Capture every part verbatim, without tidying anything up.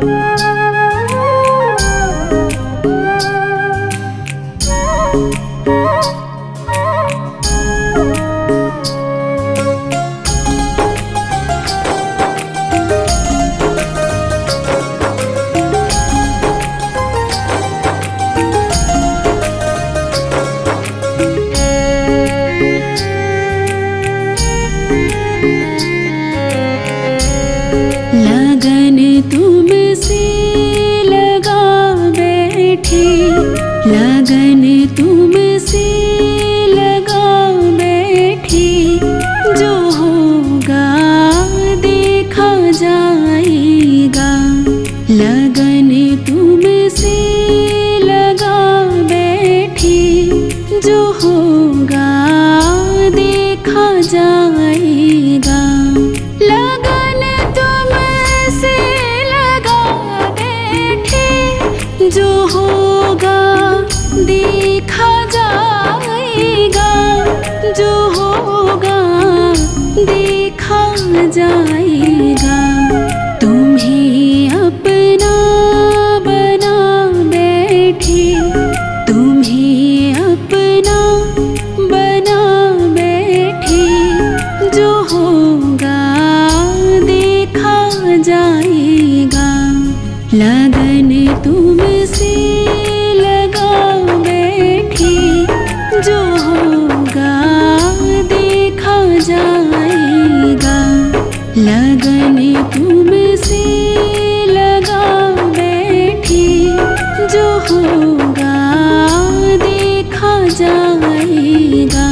लगन तुमसे लगा बैठी, जो होगा देखा जाएगा। लगन तुमसे लगा बैठी, जो होगा देखा जाएगा। लगन तुमसे लगा बैठी, जो होगा देखा जाएगा। जो होगा देखा जाएगा। तुम्हें अपना बना बैठी, तुम्हें अपना बना बैठी, जो होगा देखा जाएगा। लगन तुमसे लगा बैठी, जो होगा देखा जाएगा। लगन तुमसे लगा बैठी, जो होगा देखा जाएगा।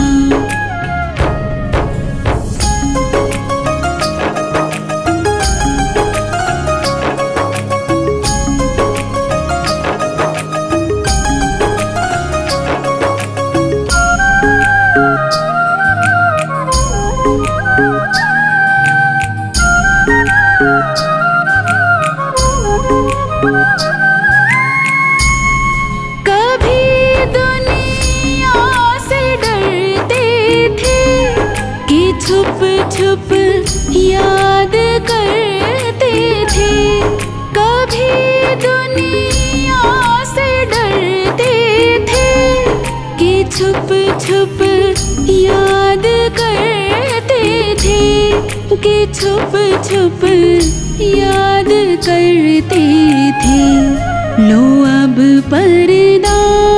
कभी दुनिया से डरते थे कि छुप छुप याद करते थे। कभी दुनिया से डरते थे कि छुप छुप याद करते थे। कि छुप छुप याद करते थे। लो अब पर्दा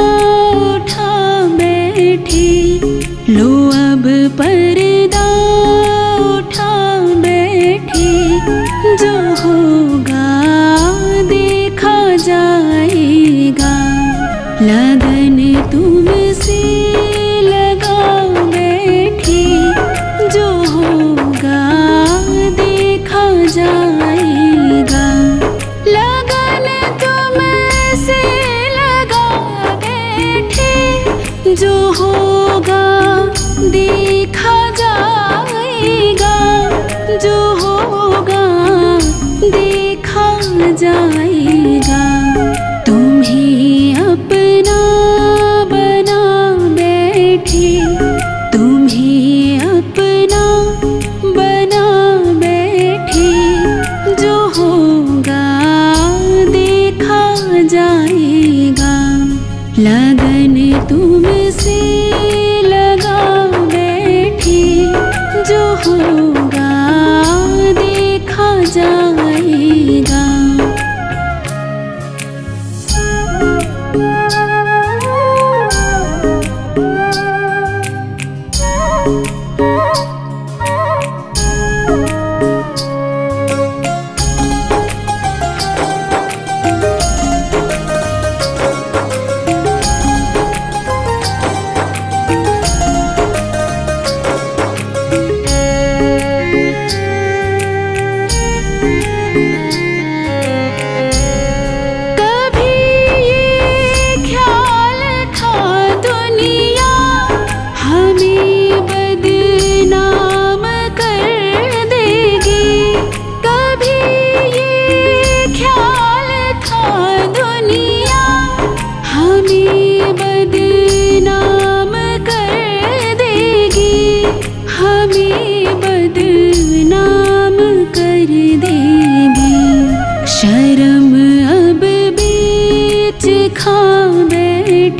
उठा बैठे, लो अब पर्दा उठा बैठे, जो होगा देखा जाएगा। लगन तुमसे लगा बैठी, जो होगा देखा जाएगा। लगन तुमसे लगा बैठी, जो होगा देखा जाएगा। जो होगा देखा जाएगा। तुम्हें अपना बना बैठी, तुम्हें अपना बना बैठी, जो होगा देखा जाएगा। लगन तुमसे लगा बैठी, जो होगा देखा जाएगा।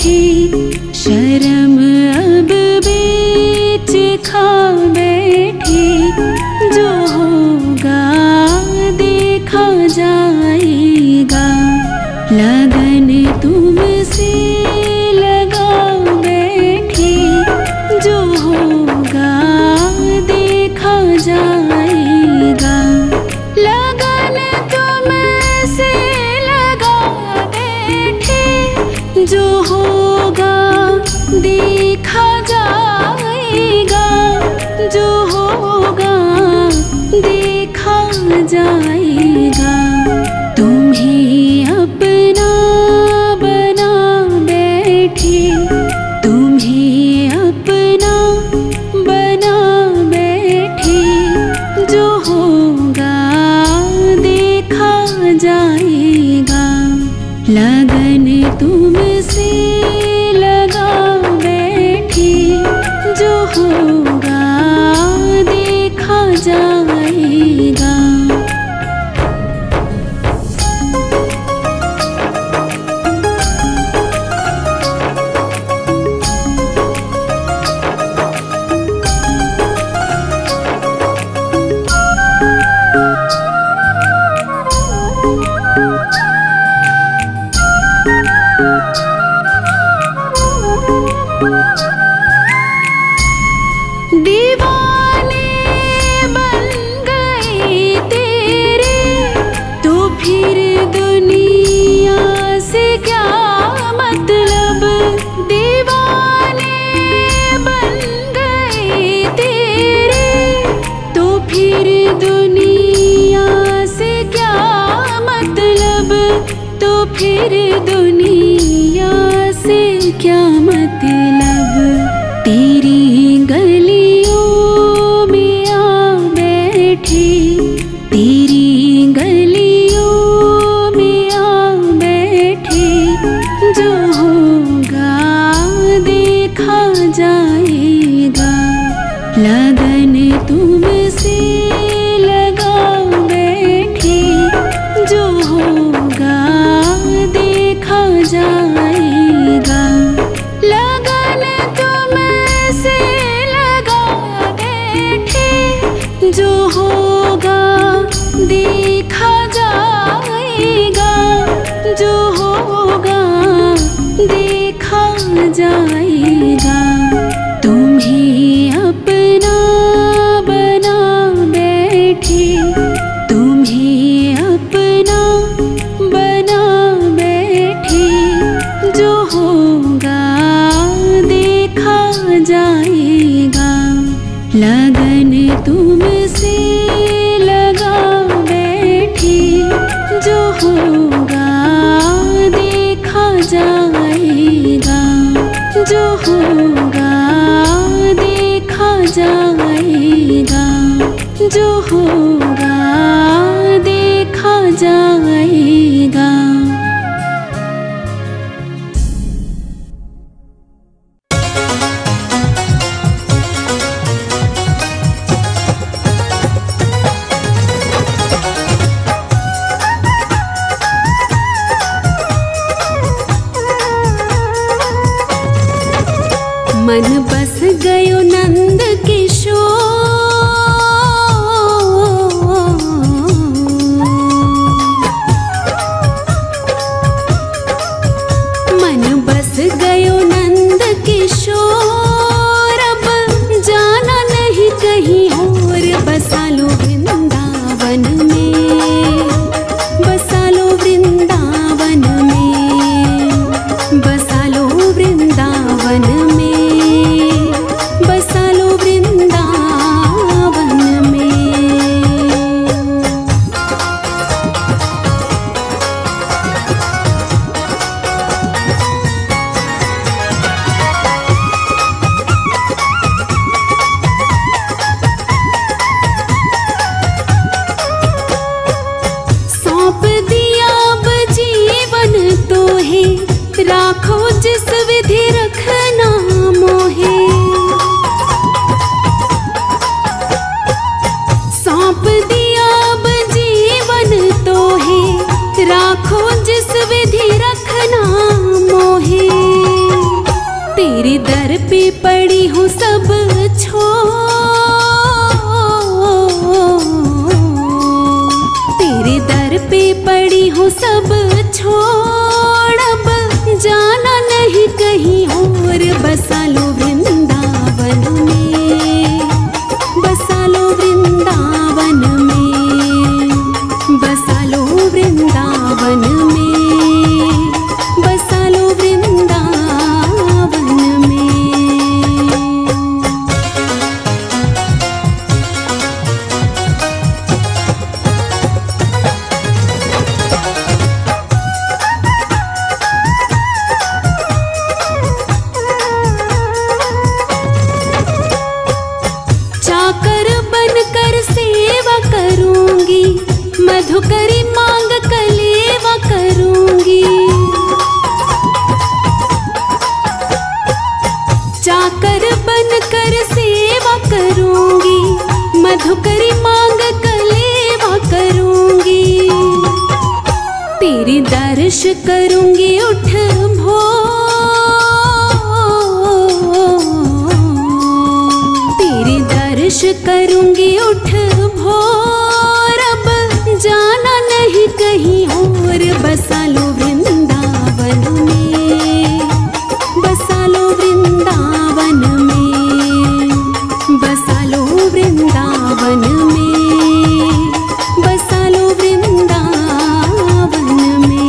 बैठी, शर्म अब बीच खा बैठी। जो होगा देखा जाएगा, लगन तुमसे लगा बैठी। जो होगा देखा जाएगा, लगन तुमसे लगा बैठी। जो होगा देखा जाएगा, जो होगा देखा जाएगा। तुम्हें अपना बना बैठी, तुम्हें अपना बना बैठी। जो होगा देखा जाएगा, लगन तुमसे लगा बैठी। जो होगा देखा जाएगा। दीवाने बन गए तेरे, तो फिर दुनिया से क्या मतलब। दीवाने बन गए तेरे, तो फिर दुनिया से क्या मतलब। तो फिर दुनिया से क्या मतलब। तेरी गलियों में आ बैठी, तेरी गलियों में आ बैठी। जो होगा देखा जाएगा, लगन तुमसे लगा बैठी। जो होगा देखा जाएगा, लगन तुमसे लगा बैठी। जो होगा देखा जाएगा, जो होगा देखा जाएगा। तुम्हें अपना बना बैठी, तुम्हें अपना बना बैठी। जो होगा देखा जाएगा, लगन तुमसे लगा बैठी। जो होगा देखा जाएगा, जो होगा देखा जाएगा, जो होगा देखा जाएगा। मन बस गयो नंद किशोर, मन बस गयो नंद किशोर। अब जाना नहीं कहीं और, बसा लो वृंदावन में, बसा लो वृंदावन में, बसा लो वृंदावन में, बसा लो वृंदावन में। सौंप दिया अब जीवन तो है, राखो जिस विधि रखना मोहे। सौंप दिया अब जीवन तो है, राखो जिस विधि रखना मोहे। पड़ी हूँ सब छोड़, तेरे दर पे पड़ी हूँ सब छोड़, अब जाना नहीं कहीं और। बसा लो वृंदावन में, बसा लो वृंदावन में, बसा लो वृंदावन में, बसा लो वृंदावन में। चाकर बनकर सेवा करूंगी, मधुकरी मांग कलेवा करूंगी। चाकर बनकर सेवा करूंगी, मधुकरी मांग कलेवा करूंगी। तेरी दर्श करूंगी उठ भोर, तेरी दर्श करूंगी उठ भोर, अब जाना नहीं कहीं और। बसा लो वृंदावन में, बसा लो वृंदावन में, बसा लो वृंदावन में, बसा लो वृंदावन में।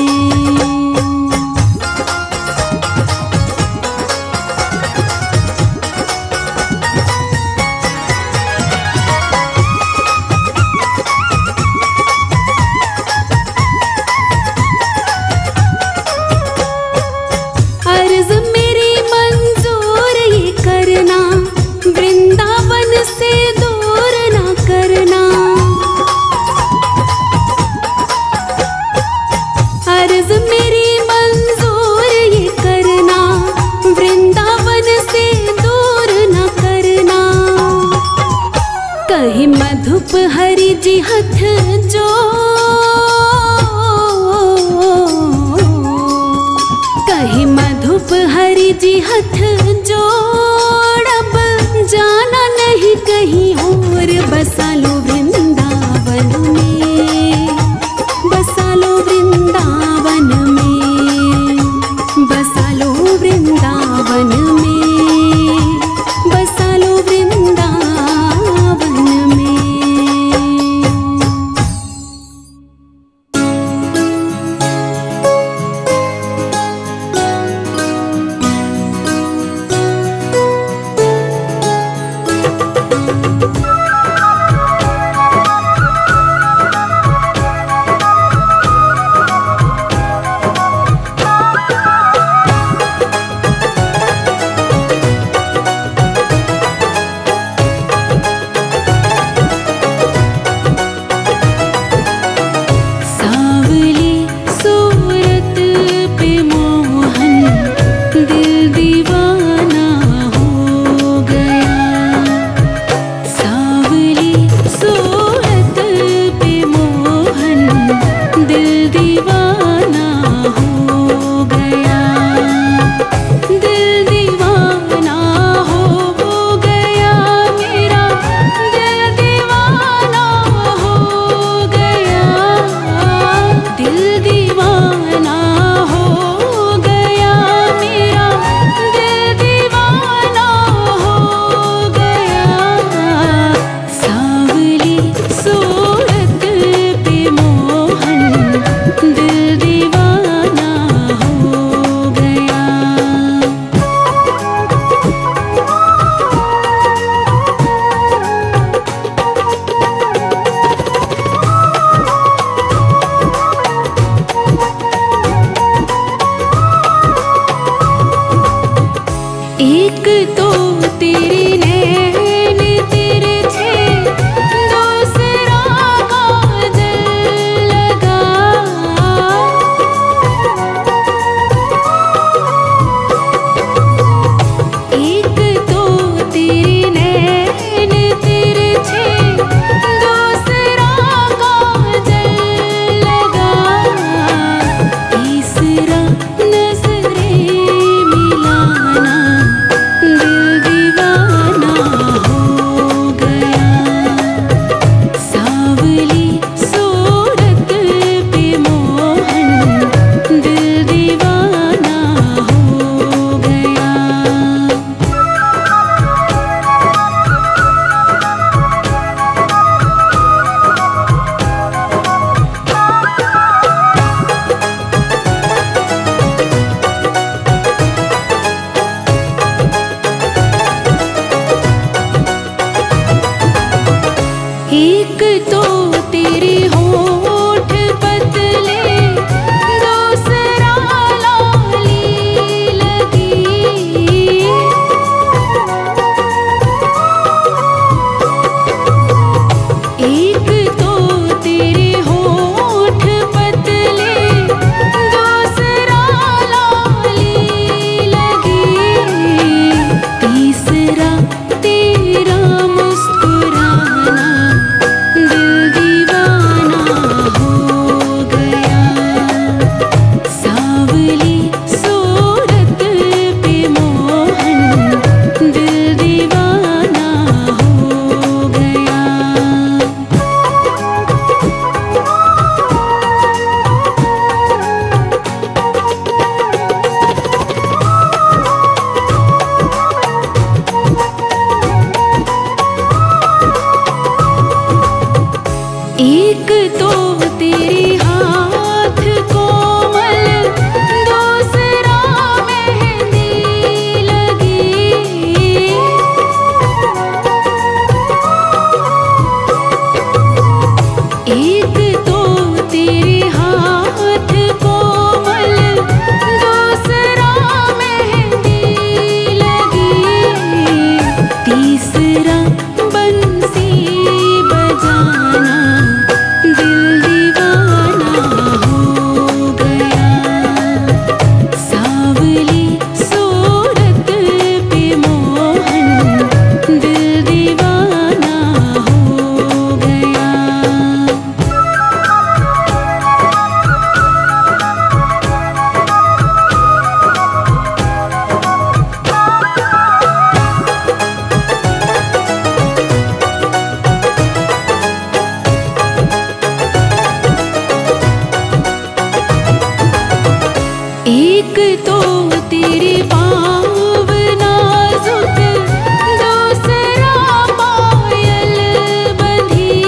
अर्ज मेरी मंजूर ये करना, वृंदावन से दूर ना करना। अर्ज मेरी मंजूर ये करना, वृंदावन से दूर ना करना। कहीं मधुप हरि जी हथ जोड़, कहीं मधुप हरि जी हथ जोड़, अब जाना नहीं कहीं और। बसा लो वृंदावन में, बसा लो वृंदावन में, बसा लो वृंदावन में, बसा लो वृंदावन में। सावली सूरत पे मोहन दिल दीवाना हो गया। सावली सूरत पे मोहन दिल दीवाना हो गया। दिल दीवाना हो गया मेरा, दिल दीवाना हो गया। दिल दीवाना हो गया मेरा, दिल दीवाना हो गया। सावली सूरत पे मोहन दिल दीवाना हो गया। एक तो तेरे नैन तिरछे, दूसरा काजल लगा। एक तो तेरे नैन तिरछे, दूसरा काजल लगा। तीसरा नजरे मिलाना दिल तो तेरी पाँव नाजुक, दूसरा पायल बंधी।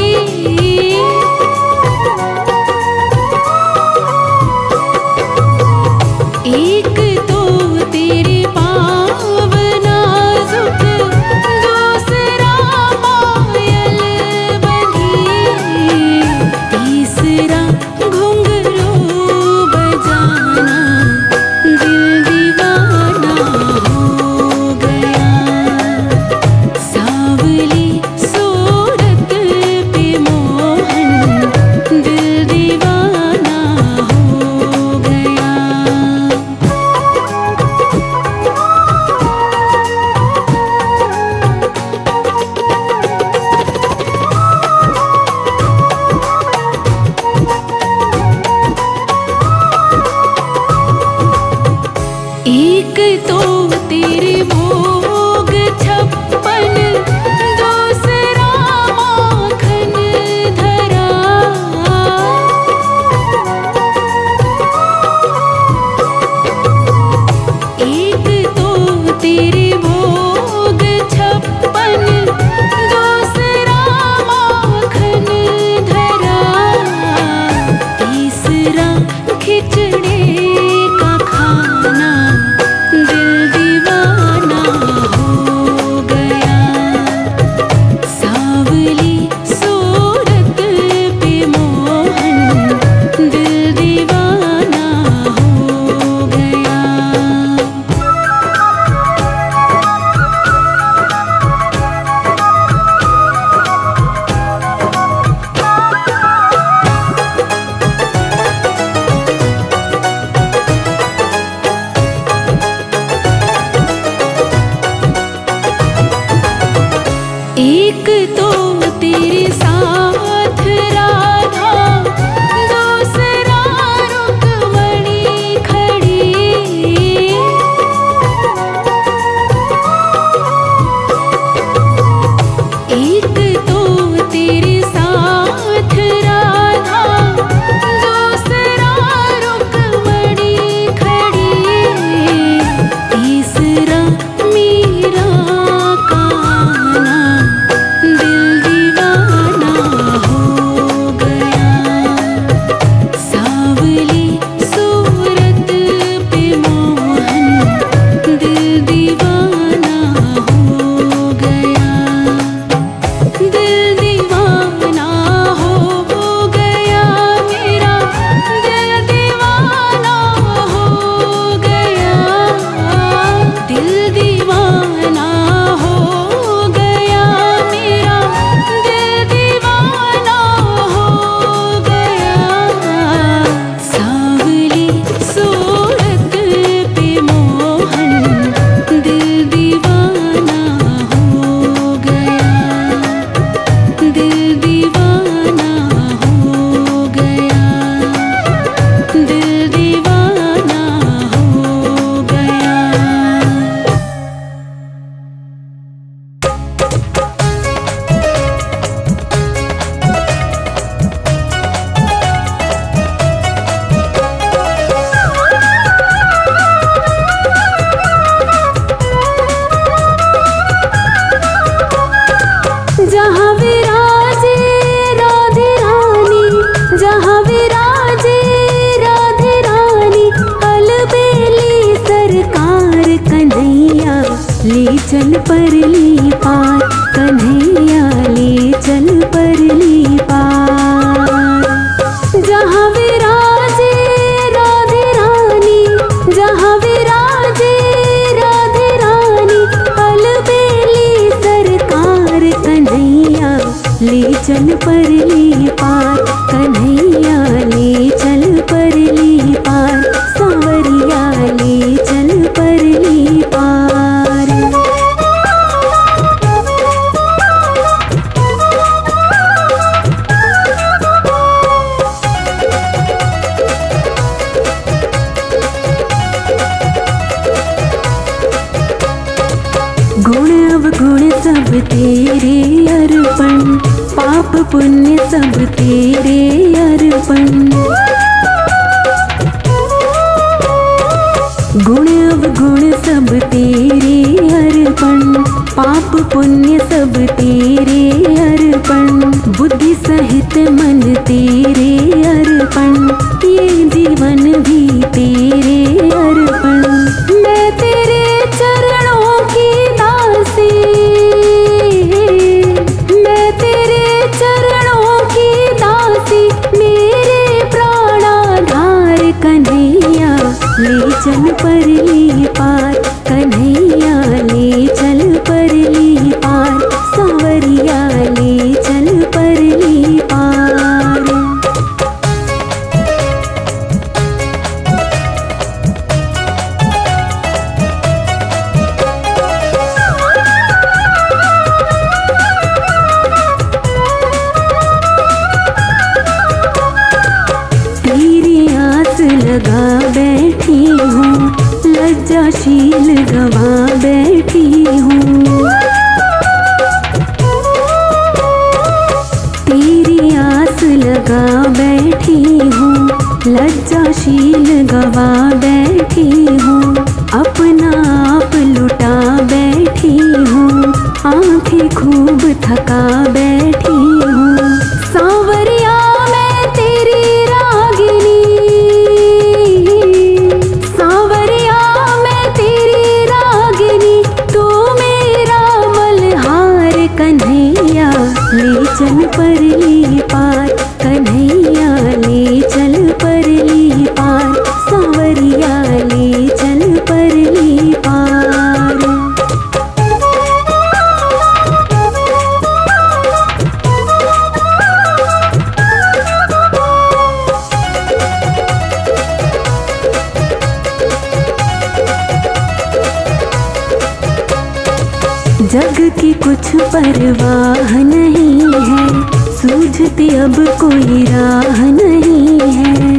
एक तो तेरी पाँव नाजुक, दूसरा पायल बंधी, तीसरा घुंघरू बजाना, दिल दीवाना हो गया। सावली सूरत पे मोहन, दिल दीवाना हो गया। एक तो तेरे भोग छप्पन, दूसरा माखन धरा। एक तो तेरे भोग छप्पन, दूसरा माखन धरा, तीसरा खिचड़ी का खाना, दिल दीवाना हो गया। सावली सूरत पे मोहन, दिल दीवाना हो गया। एक तो तेरे साथ राधा, दूसरा रुक्मणी खड़ी। एक तो तेरे साथ राधा, दूसरा रुक्मणी खड़ी, तीसरा मीरा का आना, दिल दीवाना हो गया। सावली सूरत पे मोहन, दिल दीवाना हो गया। दिल दीवाना हो गया मेरा, दिल दीवाना हो गया। दिल दीवाना हो गया मेरा, दिल दीवाना हो गया। सावली सूरत पे मोहन, दिल दीवाना हो गया। दिल दीवाना हो गया। दिल दीवाना हो गया। जहाँ विराजे राधे रानी, जहाँ विराजे राधे रानी, अलबेली सरकार कन्हैया ले चल परली पार, कन्हैया ले चल परली पार। जहाँ विराजे राधे रानी, जहाँ विराजे राधे रानी, अलबेली सरकार कन्हैया ले चल परली पार, कन्हैया ले चल परली पार, सांवरिया ले चल परली पार। गुण अवगुण सब तेरे अर्पण, पाप पुण्य सब तेरे अर्पण। तेरे अर्पण, पाप पुण्य सब तेरे अर्पण, बुद्धि सहित मन तेरे अर्पण, ये जीवन भी तेरे अर्पण। मैं तेरे चरणों की दासी, मैं तेरे चरणों की दासी, मेरे प्राणाधार कन्हैया ले चल परली पार, कन्हैया ले चल परली पार, सांवरिया ले चल परली पार। लगा बैठी हूँ, लज्जाशील गवा बैठी हूँ, तेरी आस लगा बैठी हूँ, लज्जाशील गवा बैठी हूँ, अपना आप लुटा बैठी हूँ, आंखें खूब थका बैठी हूँ, सांवरिया मैं तेरी रागिनी, ले चल परली पार, कन्हैया ले चल परली पार, सांवरिया ले चल परली पार। जग की कुछ परवाह नहीं है, सूझती अब कोई राह नहीं है,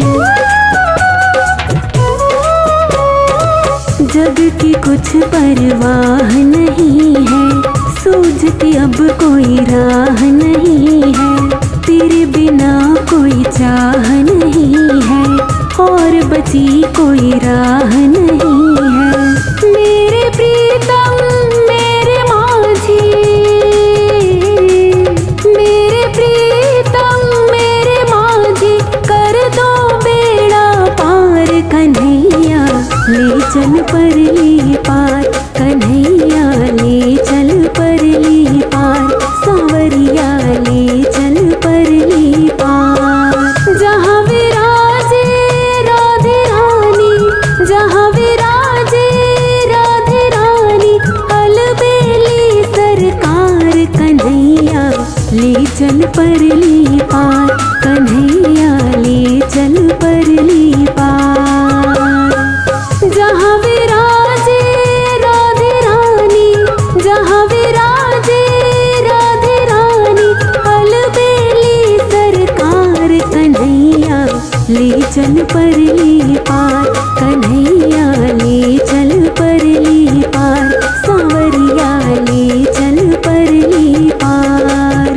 जग की कुछ परवाह नहीं है, सूझती अब कोई राह नहीं है, तेरे बिना कोई चाह नहीं है, और बची कोई राह नहीं है, मेरे प्रीतम मेरे माझी, मेरे प्रीतम मेरे माझी, कर दो बेड़ा पार, कन्हैया ले चल परली पार, कन्हैया ले चल परली पार, सांवरिया ले चल परली पार। जहाँ विराजे राधे रानी, जहाँ विराजे राधे रानी, अलबेली सरकार, कन्हैया ले चल परली पार, कन्हैया ले चल परली पार। जहाँ विराजे राधे रानी, जहाँ विराजे राधे रानी, अलबेली सरकार, कन्हैया ले चल परली पार, कन्हैया ले चल परली पार, सांवरिया ले चल परली पार।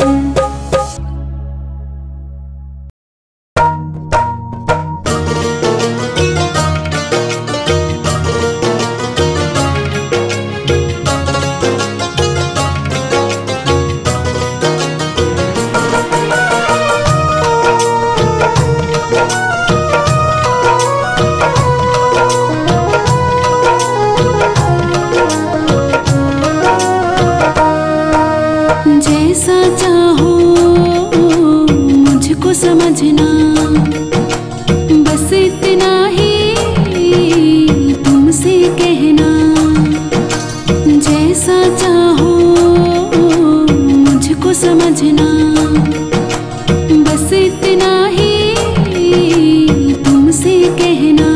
जैसा चाहो मुझको समझना, बस इतना ही तुमसे कहना, जैसा चाहो मुझको समझना, बस इतना ही तुमसे कहना,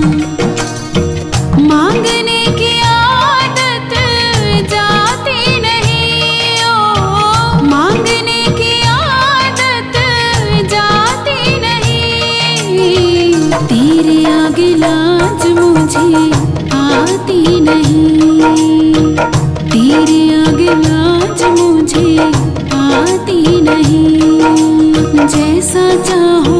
मांगने की आदत जाती नहीं, ओ मांगने की आदत जाती नहीं, तेरे आगे लाज मुझे आती नहीं, तेरे आगे लाज मुझे आती नहीं, जैसा चाहो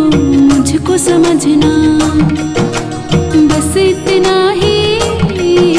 मुझको समझना, बस इतना ही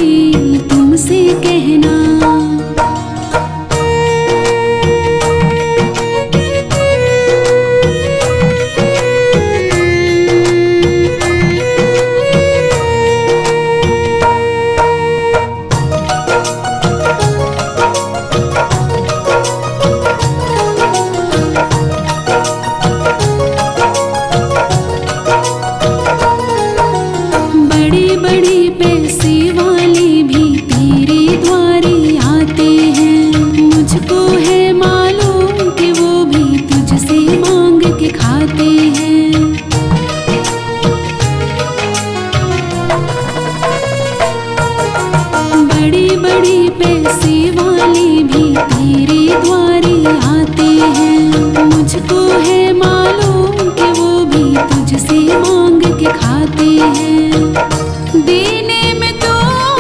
मुझसे मांग के खाते हैं। देने में तो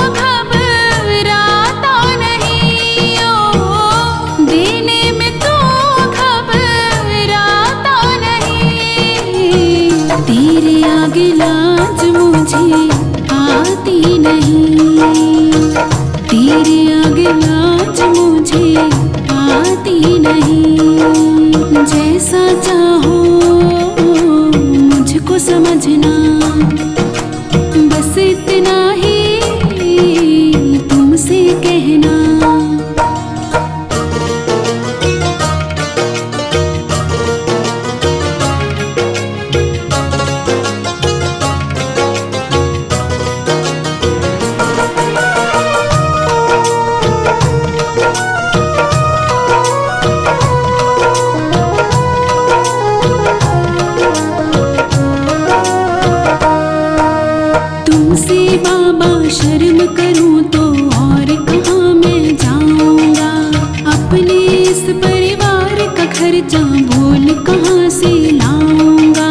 घबराता नहीं, ओ देने में तो घबराता नहीं। तेरे आगे लाज मुझे आती नहीं, तेरे आगे लाज मुझे आती नहीं। जैसा चाहो मुझको समझना, बस इतना ही तुमसे कहना। तुमसे बाबा शर्म करूं तो और कहाँ मैं जाऊंगा। अपने इस परिवार का खर्चा बोल कहाँ से लाऊंगा।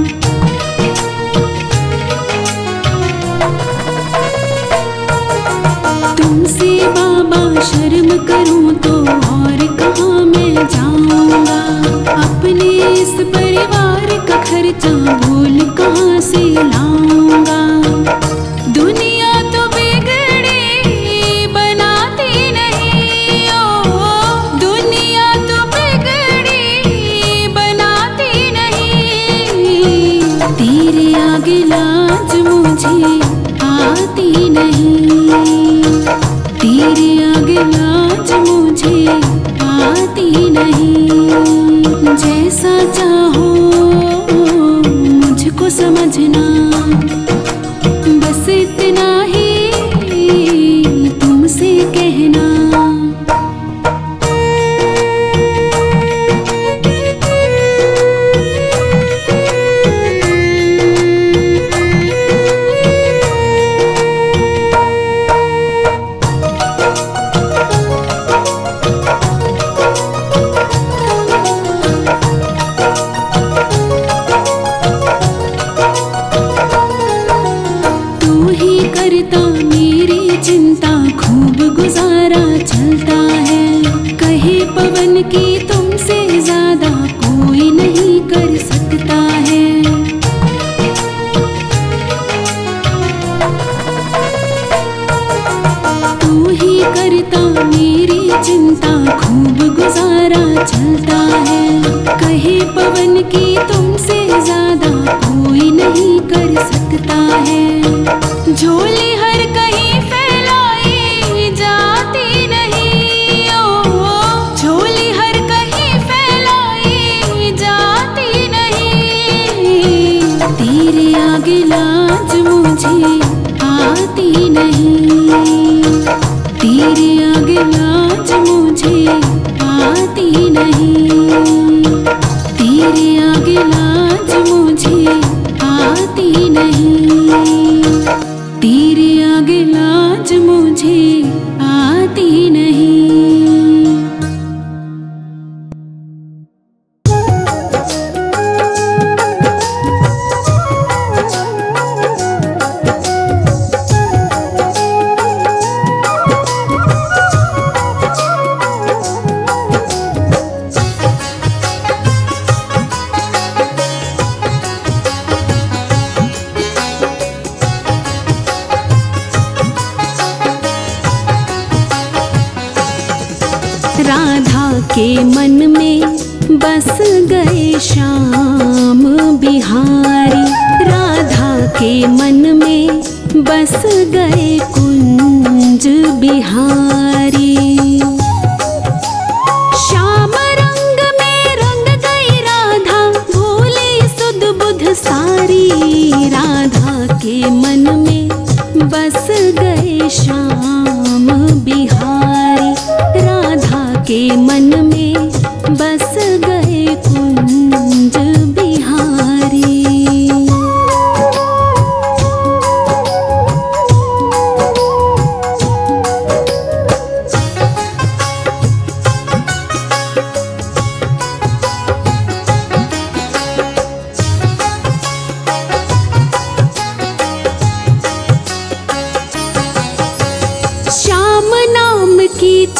तुमसे बाबा शर्म करूं तो और कहाँ मैं जाऊंगा। अपने इस परिवार का खर्चा बोल कहाँ से लाऊंगा। दुनिया तो बिगड़ी बनाती नहीं, ओ दुनिया तो बिगड़ी बनाती नहीं। तेरे आगे लाज मुझे आती नहीं, तेरे आगे लाज मुझे आती नहीं। जैसा चाहो मुझको समझना, बस इतना ही तुमसे कहना। करता मेरी चिंता खूब गुजारा चलता है। कहे पवन की तुमसे ज्यादा कोई नहीं कर सकता है। तू ही करता मेरी चिंता खूब गुजारा चलता है। कहे पवन की तुमसे ज्यादा कोई नहीं कर सकता है। झोली हर कहीं फैलाई जाती नहीं, ओ झोली हर कहीं फैलाई जाती नहीं। तेरे आगे लाज मुझे आती नहीं, तेरे आगे लाज मुझे आती नहीं। तेरे आगे लाज मुझे आती नहीं, तेरे आगे लाज मुझे आती नहीं। राधा के मन में बस गए श्याम बिहारी। राधा के मन में बस गए कुंज बिहारी। श्याम रंग में रंग गई राधा, भूली सुध बुध सारी। राधा के मन में बस गए श्याम बिहारी। राधा के मन में बस गए कुंज बिहारी।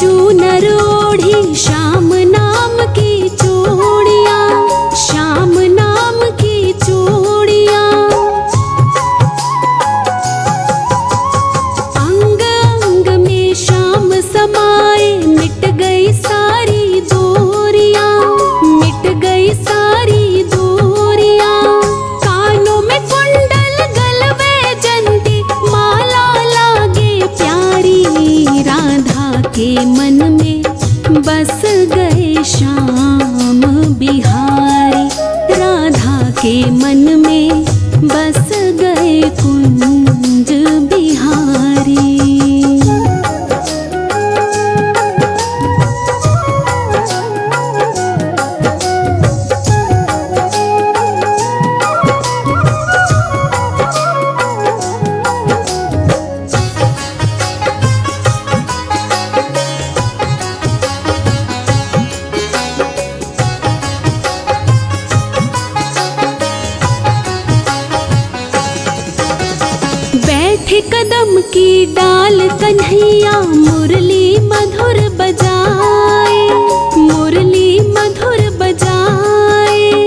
चूनर ओढ़ी श्याम नाम की चूड़ियाँ, श्याम नाम की चूड़ियाँ। अंग अंग में श्याम समाए, मिट गई सारी दूरियाँ, मिट गई सारी दूरियाँ। कानों में कुंडल गलवे जंती, माला लागे प्यारी। राधा के मन में बस गए श्याम बिहारी, राधा के मन में बस गए कुंज बिहारी। कदम की डाल कन्हैया, मुरली मधुर बजाए, मुरली मधुर बजाए।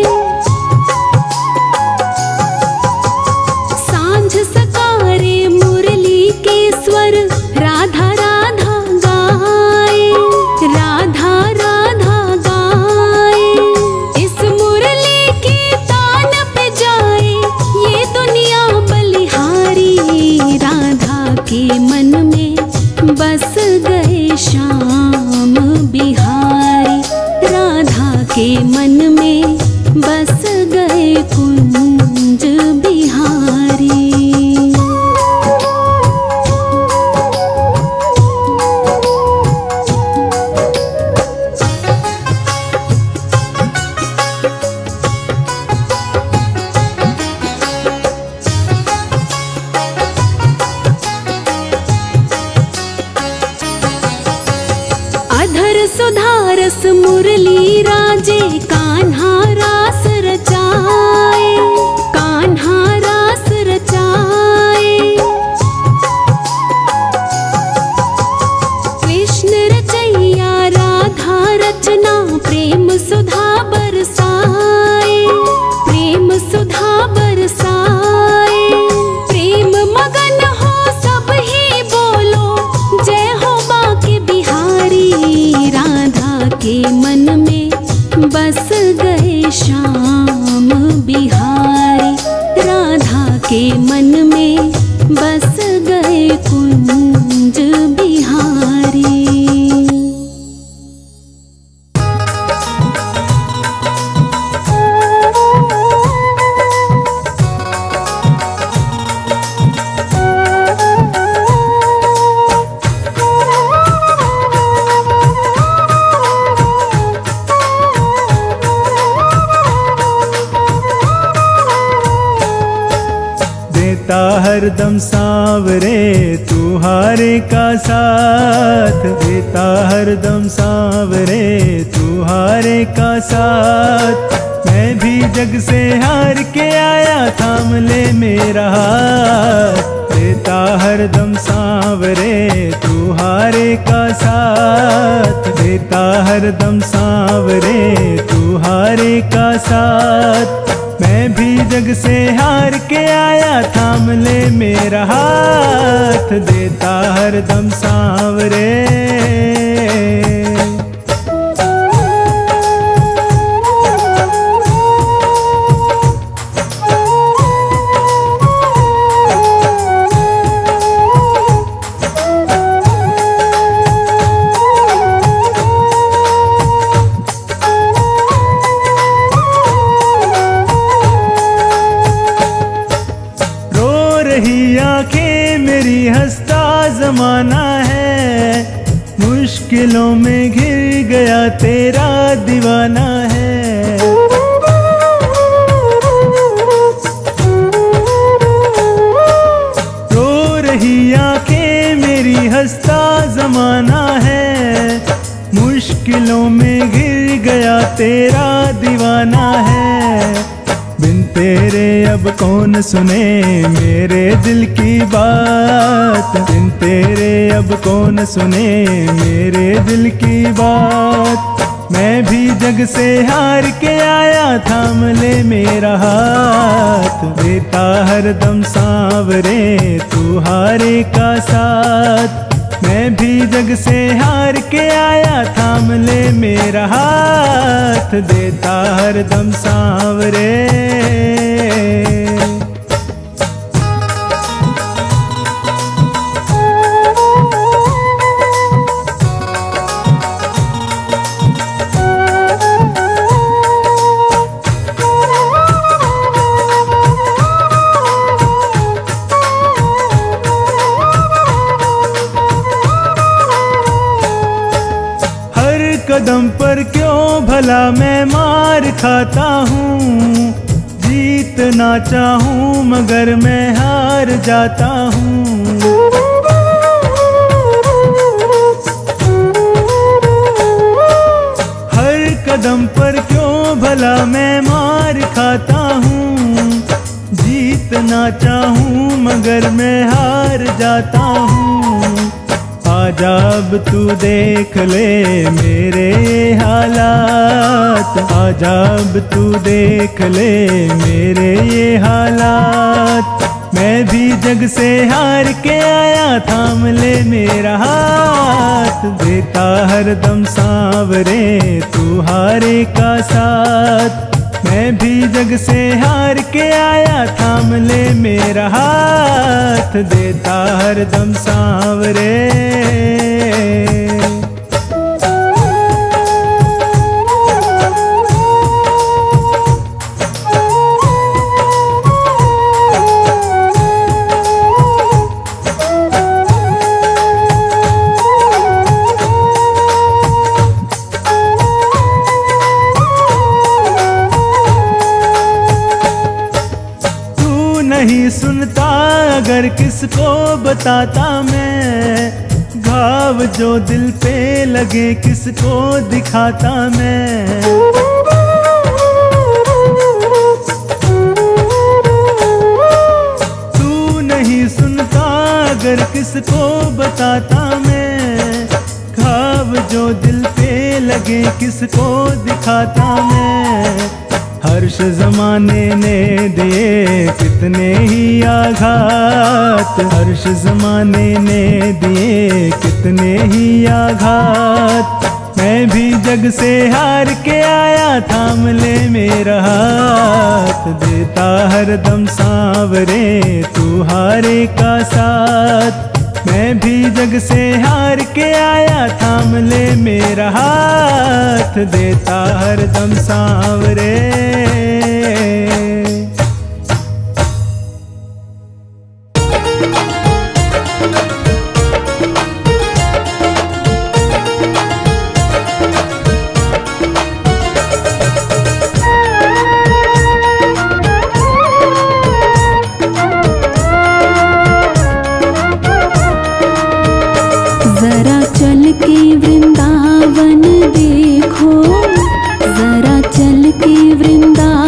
सांझ सकारे मुरली के स्वर, राधा राधा गाए, राधा राधा गाए। इस मुरली की तान पे जाए ये दुनिया बलिहारी। राधा के मन में बस गए श्याम बिहारी, राधा के मन में बस गए कुंज बिहारी। सुधारस मुरली राजे, कान्हा रास रचाए, कान्हा रास रचाए। कृष्ण रचैया राधा रचना, प्रेम सुधा बरसाए, प्रेम सुधा बरसाए। प्रेम मगन हो सब ही बोलो, जय हो बाके बिहारी। राधा के मन में बस गए श्याम बिहारी, राधा के मन में बस गए कुंज बिहारी। हरदम सांवरे तू हारे का साथ, देता हरदम सांवरे तू हारे का साथ। मैं भी जग से हार के आया, थाम ले मेरा हाथ। देता हरदम सांवरे तू हारे का साथ, देता हरदम सांवरे तू हारे का साथ। मैं भी जग से हार के आया, थाम ले मेरा हाथ। देता हरदम सांवरे। मेरी हंसता जमाना है, मुश्किलों में घिर गया तेरा दीवाना है। रो रही आंखें मेरी हंसता जमाना है, मुश्किलों में घिर गया तेरा दीवाना है। बिन तेरे अब कौन सुने मेरे दिल की बात, बिन तेरे अब कौन सुने मेरे दिल की बात। मैं भी जग से हार के आया, थाम ले मेरा हाथ, देता हरदम सांवरे तू हारे का साथ। मैं भी जग से हार के आया, थाम ले मेरा हाथ, देता हरदम सांवरे। कदम पर क्यों भला मैं मार खाता हूँ, जीतना चाहूँ मगर मैं हार जाता हूँ। हर कदम पर क्यों भला मैं मार खाता हूँ, जीतना चाहूँ मगर मैं हार जाता हूँ। आजा अब तू देख ले मेरे हालात, आजा अब तू देख ले मेरे ये हालात। मैं भी जग से हार के आया, थाम ले मेरा हाथ, देता हरदम सांवरे तू हारे का साथ। मैं भी जग से हार के आया, थाम ले मेरा हाथ, देता हरदम सांवरे। नहीं सुनता अगर किसको बताता मैं, घाव जो दिल पे लगे किसको दिखाता मैं। तू नहीं सुनता अगर किसको बताता मैं, घाव जो दिल पे लगे किसको दिखाता मैं। हर्ष जमाने ने दिए कितने ही आघात, हर्ष जमाने ने दिए कितने ही आघात। मैं भी जग से हार के आया, थाम ले मेरा हाथ, देता हरदम सांवरे तू हारे का साथ। मैं भी जग से हार के आया, थाम ले मेरा हाथ, देता हरदम सांवरे। जरा चल के वृंदावन देखो, जरा चल के वृंदावन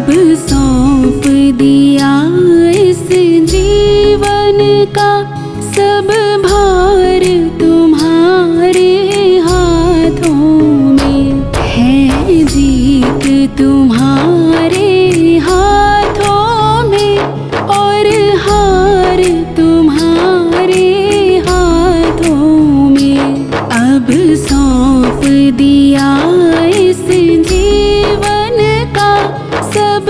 अब सौंप दिया इस जीवन का सब भार तुम्हारे हाथों में है। जीत तुम्हारे हाथों में और हार तुम्हारे हाथों में। अब सौंप दिया इस जीवन का सब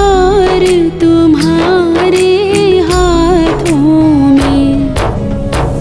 भार तुम्हारे हाथों में।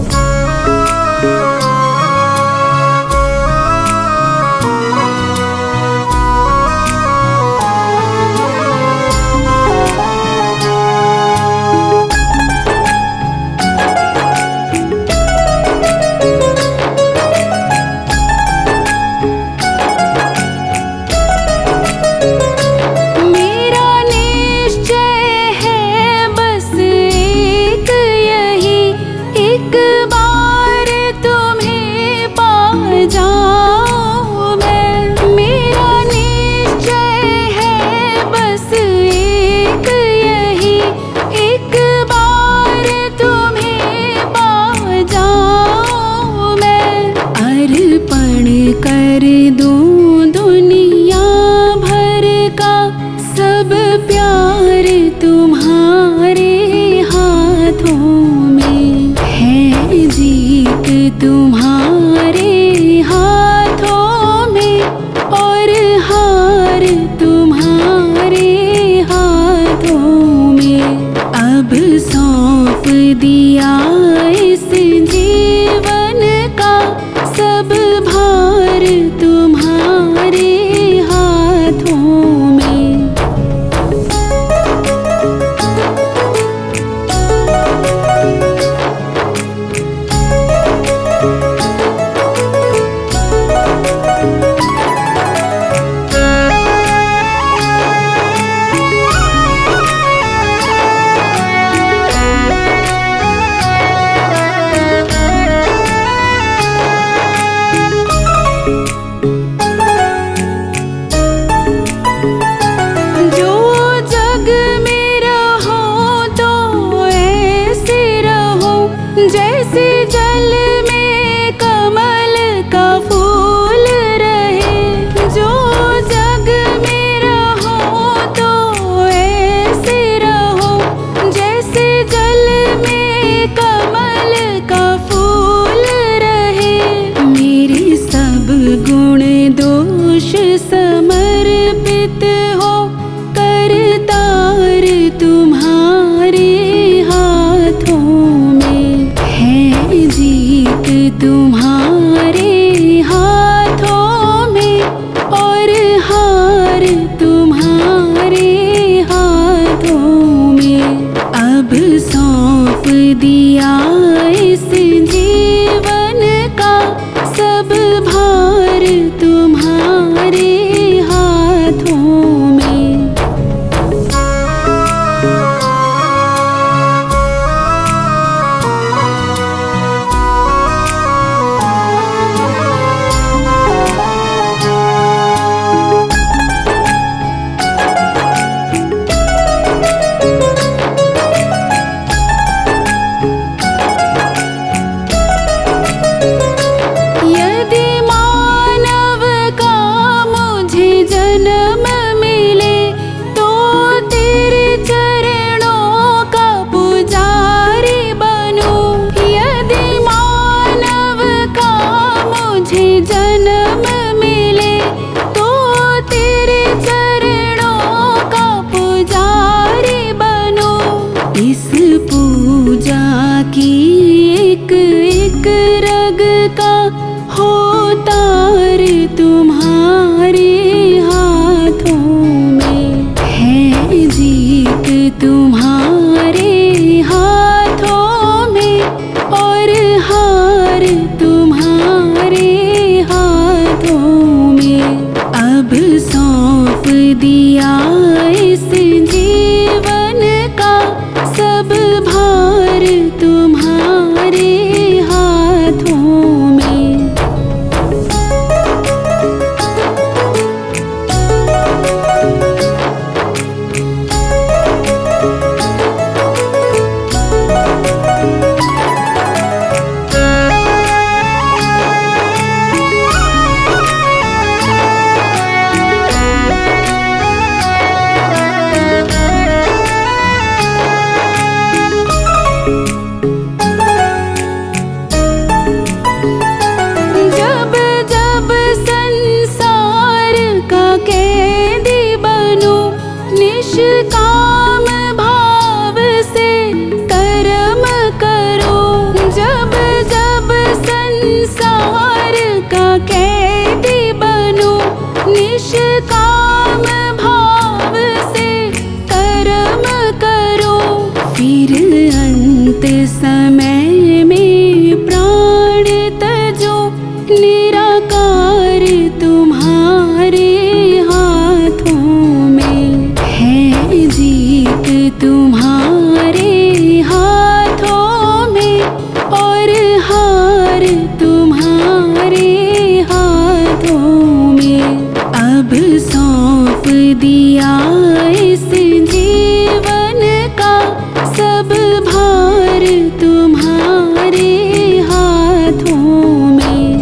अंत समय में प्राण तजो निराकार तुम्हारे हाथों में है। जीत तुम्हारे हाथों में और हार तुम्हारे हाथों में। अब सौंप दिया इस जीवन का सब भार तुम्हारे हाथों में।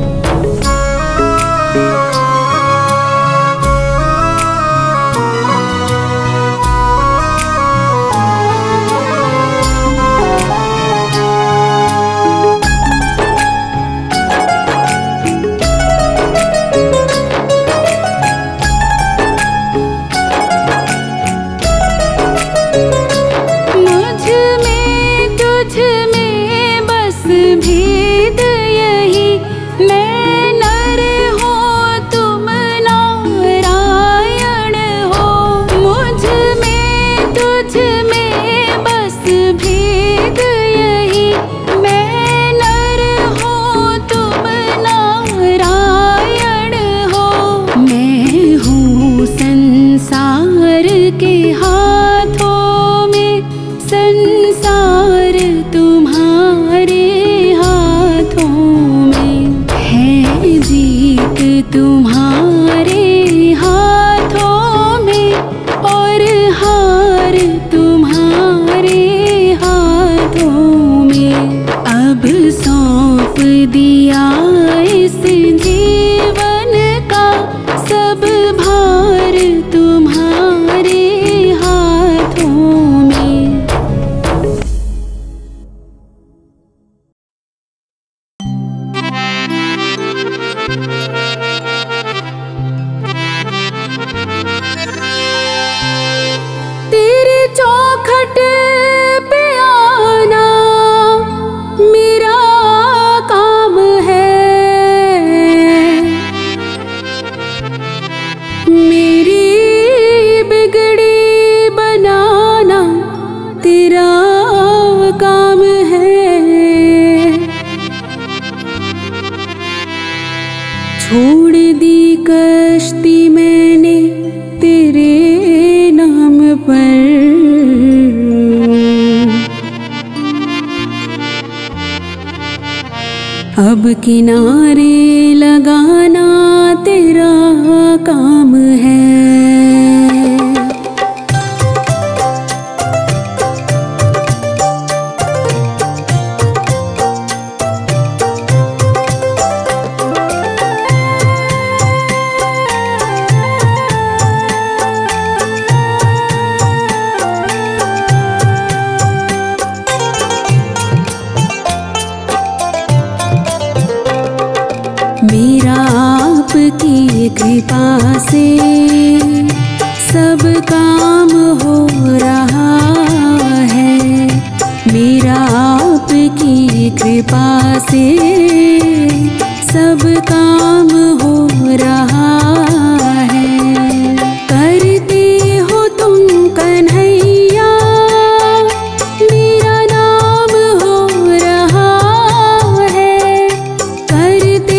भेद यही मैं नर हो तुम नारायण हो। मुझ में तुझ में बस भेद यही मैं नर हो तुम नारायण हो। मैं हूँ संसार के हाथों में संसार तुम्हारे तुम्हारे हाथों में और हार तुम्हारे हाथों में। अब सौंप दिया इस जीवन का सब भार तुम्हारे हाथों में। तेरे चौखट पे आना मेरा काम है। मेरी बिगड़ी बनाना तेरा काम है। छोड़ दी कश्ती मैंने तेरे नाम पर। अब किनारे लगाना तेरा काम है। मेरा आपकी कृपा से सब काम हो रहा है। मेरा आपकी कृपा से सब काम हो रहा है। करते हो तुम कन्हैया मेरा नाम हो रहा है। करते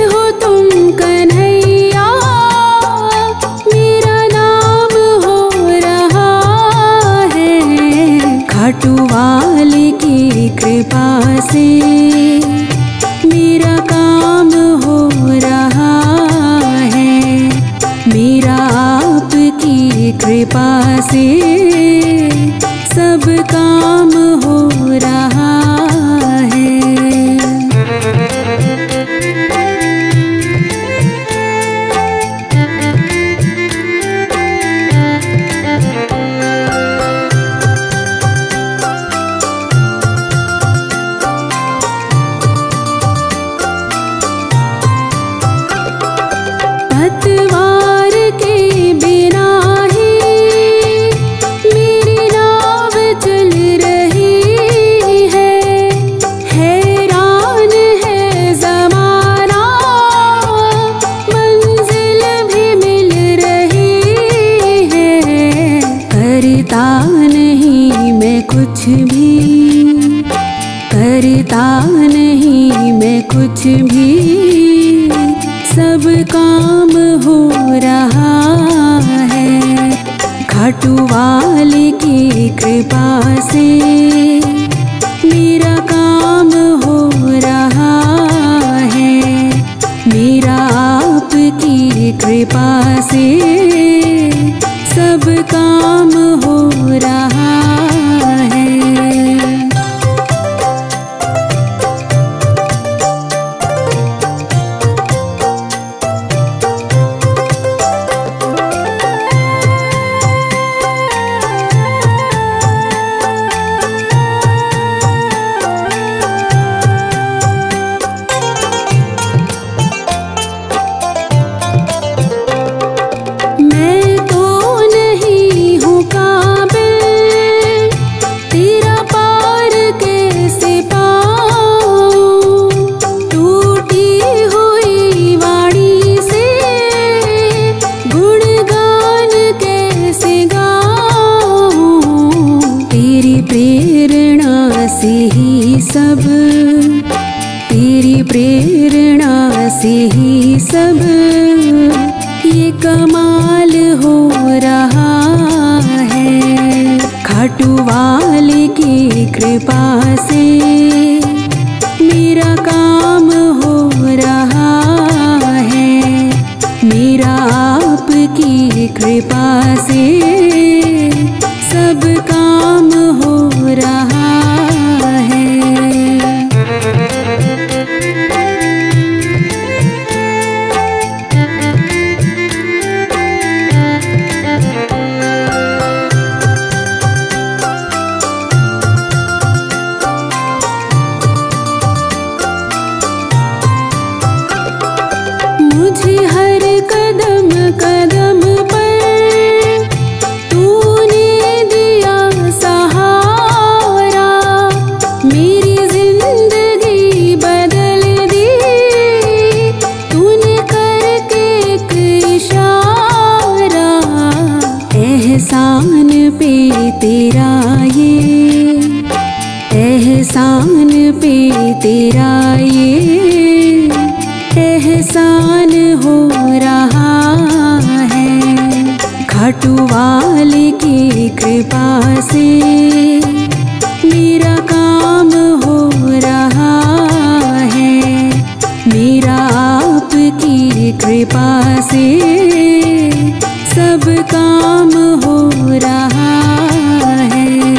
वाले की कृपा से मेरा काम हो रहा है। मेरा आपकी कृपा से सब काम हो रहा है। पतवार के बिना ही मेरी नाव चल रही है। हैरान है ज़माना मंजिल भी मिल रही है। करता नहीं मैं कुछ भी करता नहीं मैं कुछ भी, सब काम हो रहा है खाटू वाले की कृपा से। मेरा काम हो रहा है मेरा आपकी कृपा से, सब काम हो रहा है। सब तेरी प्रेरणा से ही सब ये कमाल हो रहा है खाटू वाले की कृपा से। मेरा काम हो रहा है मेरा आपकी कृपा से, सब काम हो रहा है। मुझे हर कदम कदम पर तूने दिया सहारा, मेरी जिंदगी बदल दी तूने करके एक इशारा। एहसान पे तेरा ये, एहसान पे तेरा ये एहसान हो रहा है खाटू वाले की कृपा से। मेरा काम हो रहा है मेरा आपकी कृपा से, सब काम हो रहा है।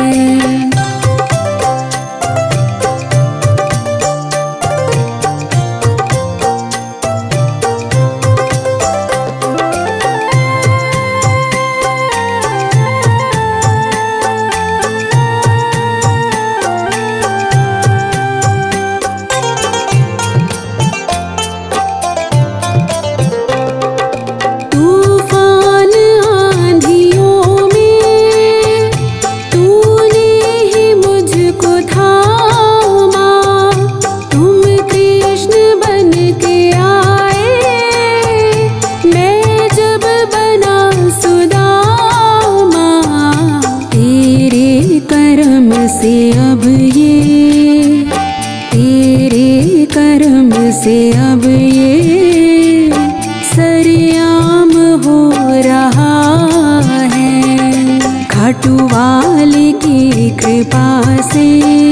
से अब ये तेरे कर्म से अब ये सरेआम हो रहा है खाटू वाले की कृपा से।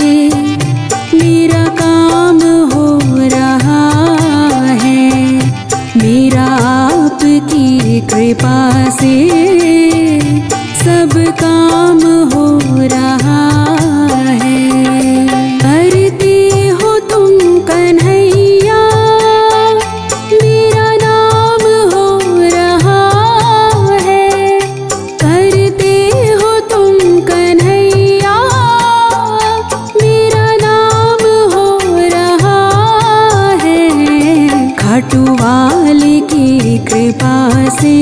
मेरा काम हो रहा है मेरा आपकी कृपा से, सब काम हो रहा है। करते हो तुम कन्हैया मेरा नाम हो रहा है, करते हो तुम कन्हैया मेरा नाम हो रहा है खाटू वाले की कृपा से।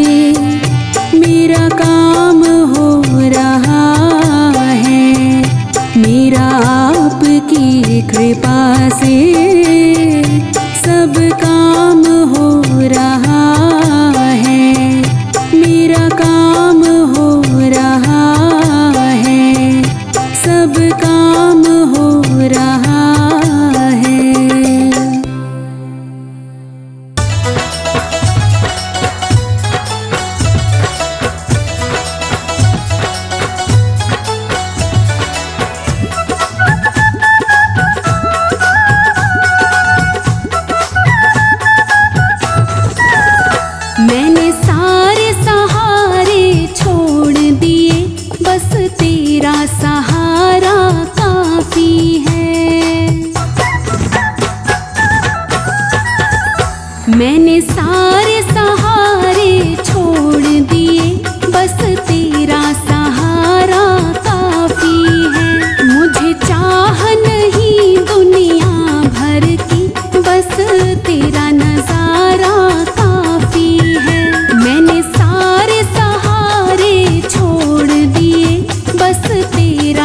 मेरा काम हो रहा है मेरा आपकी कृपा से, सब काम हो रहा है मेरा काम हो रहा है, सब काम हो रहा तेरा सहारा काफी है। मैंने सारे सहारे छोड़ दिए, बस तेरा सहारा काफी है। मुझे चाह नहीं दुनिया भर की, बस तेरा नजारा काफी है। मैंने सारे सहारे छोड़ दिए, बस तेरा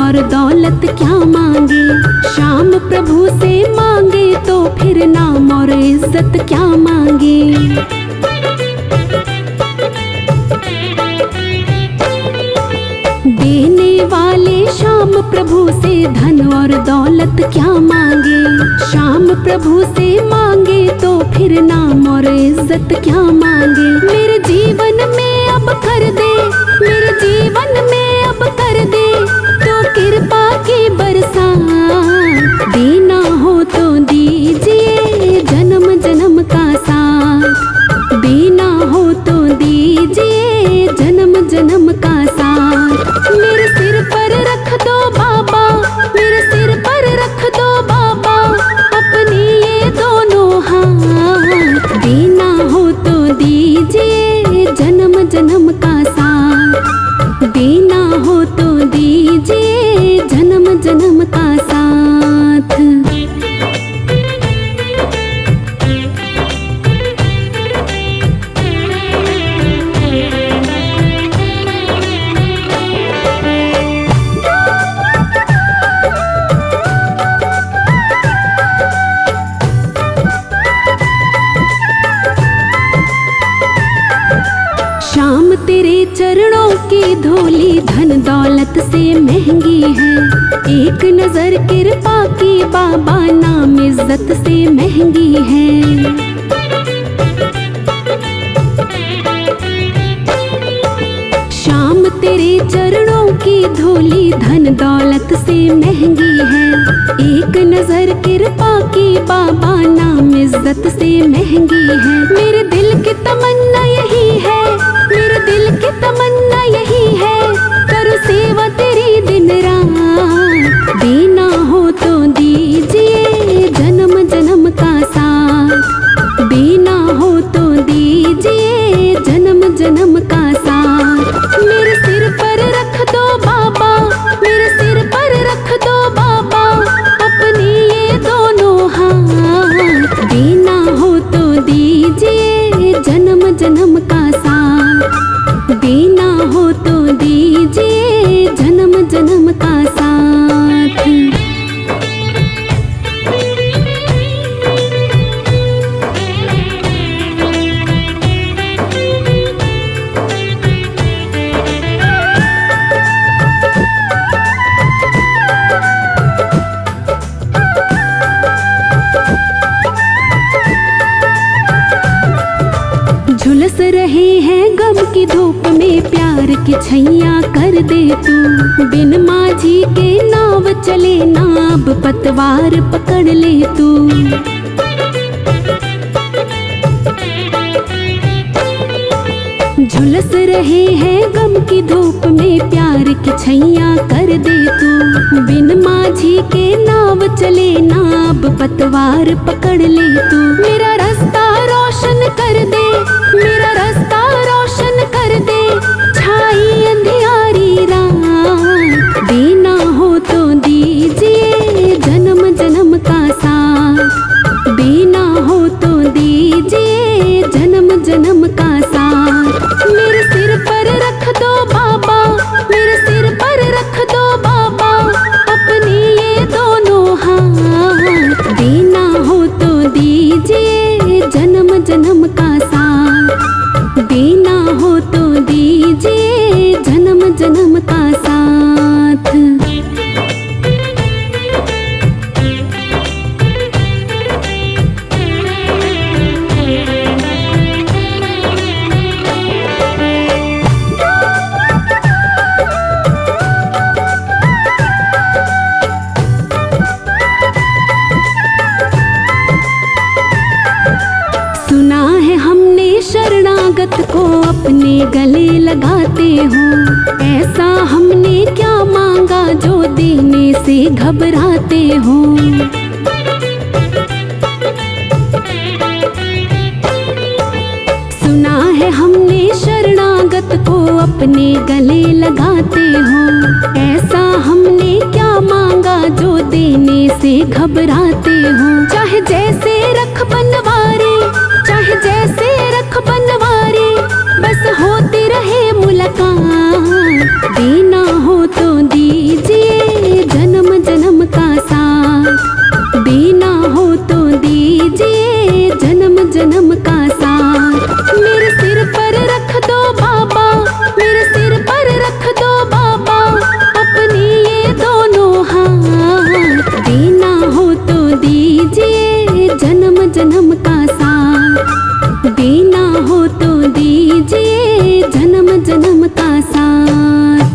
और दौलत क्या मांगे। श्याम प्रभु से मांगे तो फिर नाम और इज्जत क्या मांगे। देने वाले श्याम प्रभु से धन और दौलत क्या मांगे। श्याम प्रभु से मांगे तो फिर नाम और इज्जत क्या मांगे। मेरे जीवन में अब कर दे, मेरे जीवन में अब कर दे तो कृपा की बरसात। देना हो तो दीजिए जन्म जन्म का साथ। देना हो तो दीजिए जन्म जन्म का साथ। मेरे सिर पर रख दो बाबा, मेरे सिर पर रख दो बाबा अपने ये दोनों हाथ। देना हो तो दीजिए जन्म जन्म का साथ। देना हो तो दीजिए जन्म जन्म का साथ। श्याम तेरे चरणों की धूली धन दौलत से महंगी है। एक नजर कृपा की बाबा नाम इज्जत से महंगी है। श्याम तेरे चरणों की धूली धन दौलत से महंगी है। एक नजर कृपा की बाबा नाम इज्जत से महंगी है। मेरे दिल की तमन्ना यही है, मेरे दिल की तमन्ना यही है करूँ सेवा तेरी दिन रात। देना हो तो दीजिए जन्म जन्म का साथ। देना हो तो दीजिए जन्म जन्म का साथ। मेरे सिर पर रख दो बाबा, मेरे सिर पर रख दो बाबा अपने ये दोनों हाथ। देना हो तो दीजिए जन्म जन्म का साथ। देना हो तो दीजिए जन्म जन्म का साथ। झुलस रहे हैं गम की धूप में प्यार की छैया कर दे तू। बिन माझी के नाव चले ना अब पतवार पकड़ ले तू। झुलस रहे हैं गम की धूप में प्यार की छैया कर दे तू। बिन माझी के नाव चले ना अब पतवार पकड़ ले तू। मेरा रास्ता रोशन कर दे, मेरा रास्ता रोशन कर दे छाई अंधियारी रात। देना हो तो दीजिए जन्म जन्म का साथ। देना हो तो दीजिए जन्म जन्म का साथ। मेरे सिर पर रख दो बाबा, मेरे सिर पर रख दो बाबा अपने ये दोनों हाथ। देना हो तो दीजिए जन्म जन्म का साथ। देना हो तो दीजिए जन्म जन्म का साथ। सुना है हमने शरणागत को अपने गले लगाते हो। ऐसा हमने क्या मांगा जो देने से घबराते हो। सुना है हमने शरणागत को अपने गले लगाते हो। ऐसा हमने क्या मांगा जो देने से घबराते हो। चाहे जैसे रख बनवारी, चाहे जैसे रख बनवारी बस होती रहे मुलाकात। देना हो तो दीजिए जन्म का साथ, देना हो तो दीजिए जन्म जन्म का साथ।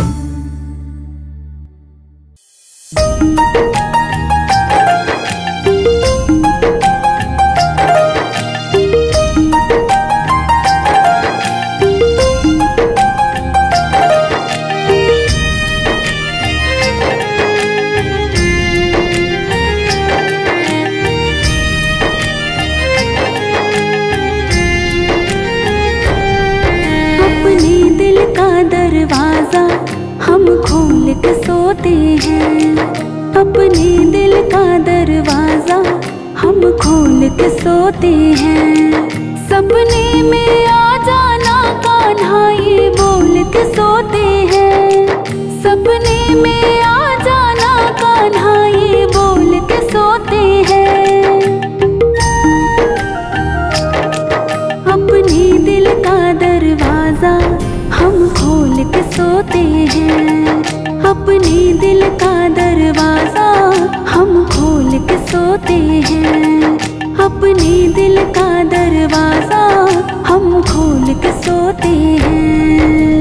हम खोल के सोते हैं, अपने दिल का दरवाजा हम खोल के सोते हैं। सपने में आ जाना कान्हा ये बोल के सोते हैं, सपने में आ जाना कान्हा ये बोल के सोते हैं। अपने दिल का दरवाजा हम खोल के सोते हैं, अपने दिल का दरवाजा हम खोल के सोते हैं, अपने दिल का दरवाजा हम खोल के सोते हैं।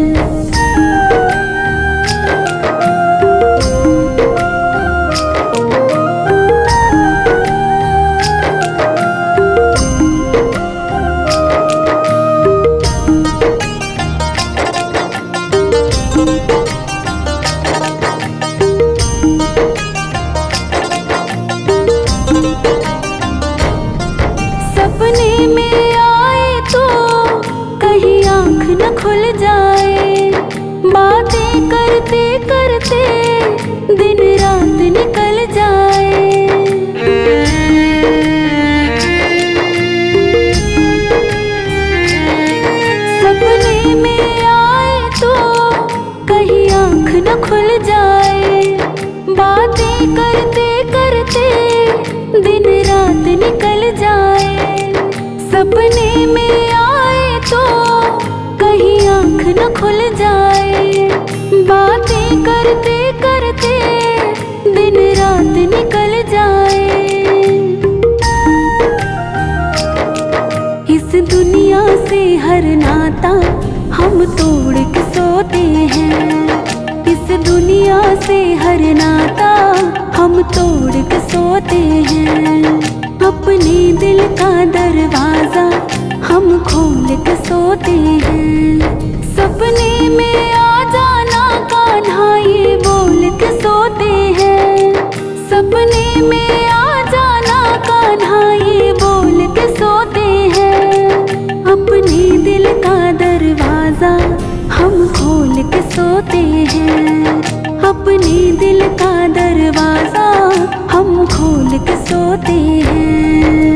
खुल जाए बातें करते करते दिन रात निकल जाए। सपने में आए तो कहीं आँख न खुल जाए, बातें करते करते दिन रात निकल जाए। सपने में आए तो कहीं आँख न खुल जाए, बातें करते करते दिन रात निकल जाए। इस दुनिया से हर नाता हम तोड़ के सोते हैं, इस दुनिया से हर नाता हम तोड़ के सोते हैं। अपने दिल का दरवाजा हम खोल के सोते हैं, सपने में आ जाना कान्हा ये बोल के सोते हैं, सपने में आ जाना कान्हा ये बोल के सोते हैं। अपने दिल का दरवाजा हम खोल के सोते हैं, अपने दिल का दरवाजा हम खोल के सोते हैं।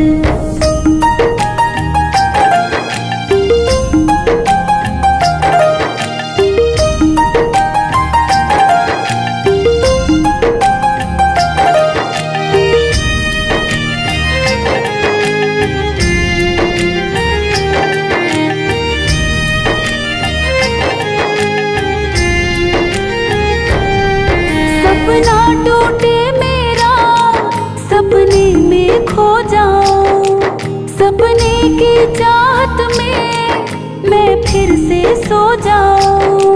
सपना टूटे मेरा, सपने में खो जाऊं, सपने की चाहत में मैं फिर से सो जाऊं।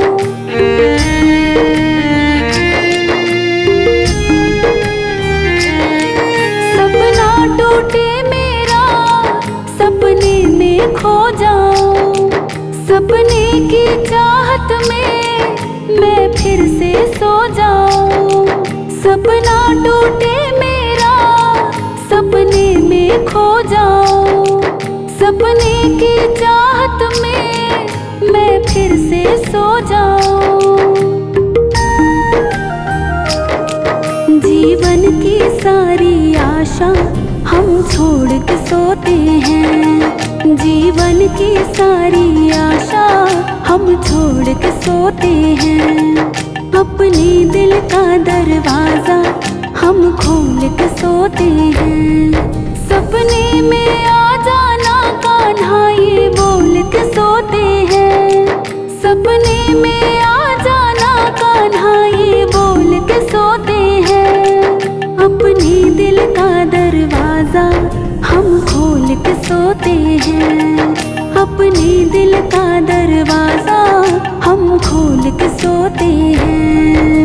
सपना टूटे मेरा, सपने में खो जाऊं, सपने की चाहत में मैं फिर से सो जाऊं। सपना टूटे मेरा, सपने में खो जाऊं, सपने की चाहत में मैं फिर से सो जाऊं। जीवन की सारी आशा हम छोड़ के सोते हैं, जीवन की सारी आशा हम छोड़ के सोते हैं। अपने दिल का दरवाजा हम खोल के सोते हैं, सपने में आ जाना कान्हा ये बोल के सोते हैं, सपने में आ जाना कान्हा ये बोल के सोते हैं। अपने दिल का दरवाजा हम सोते हैं। अपने दिल का दरवाजा हम खोल के सोते हैं।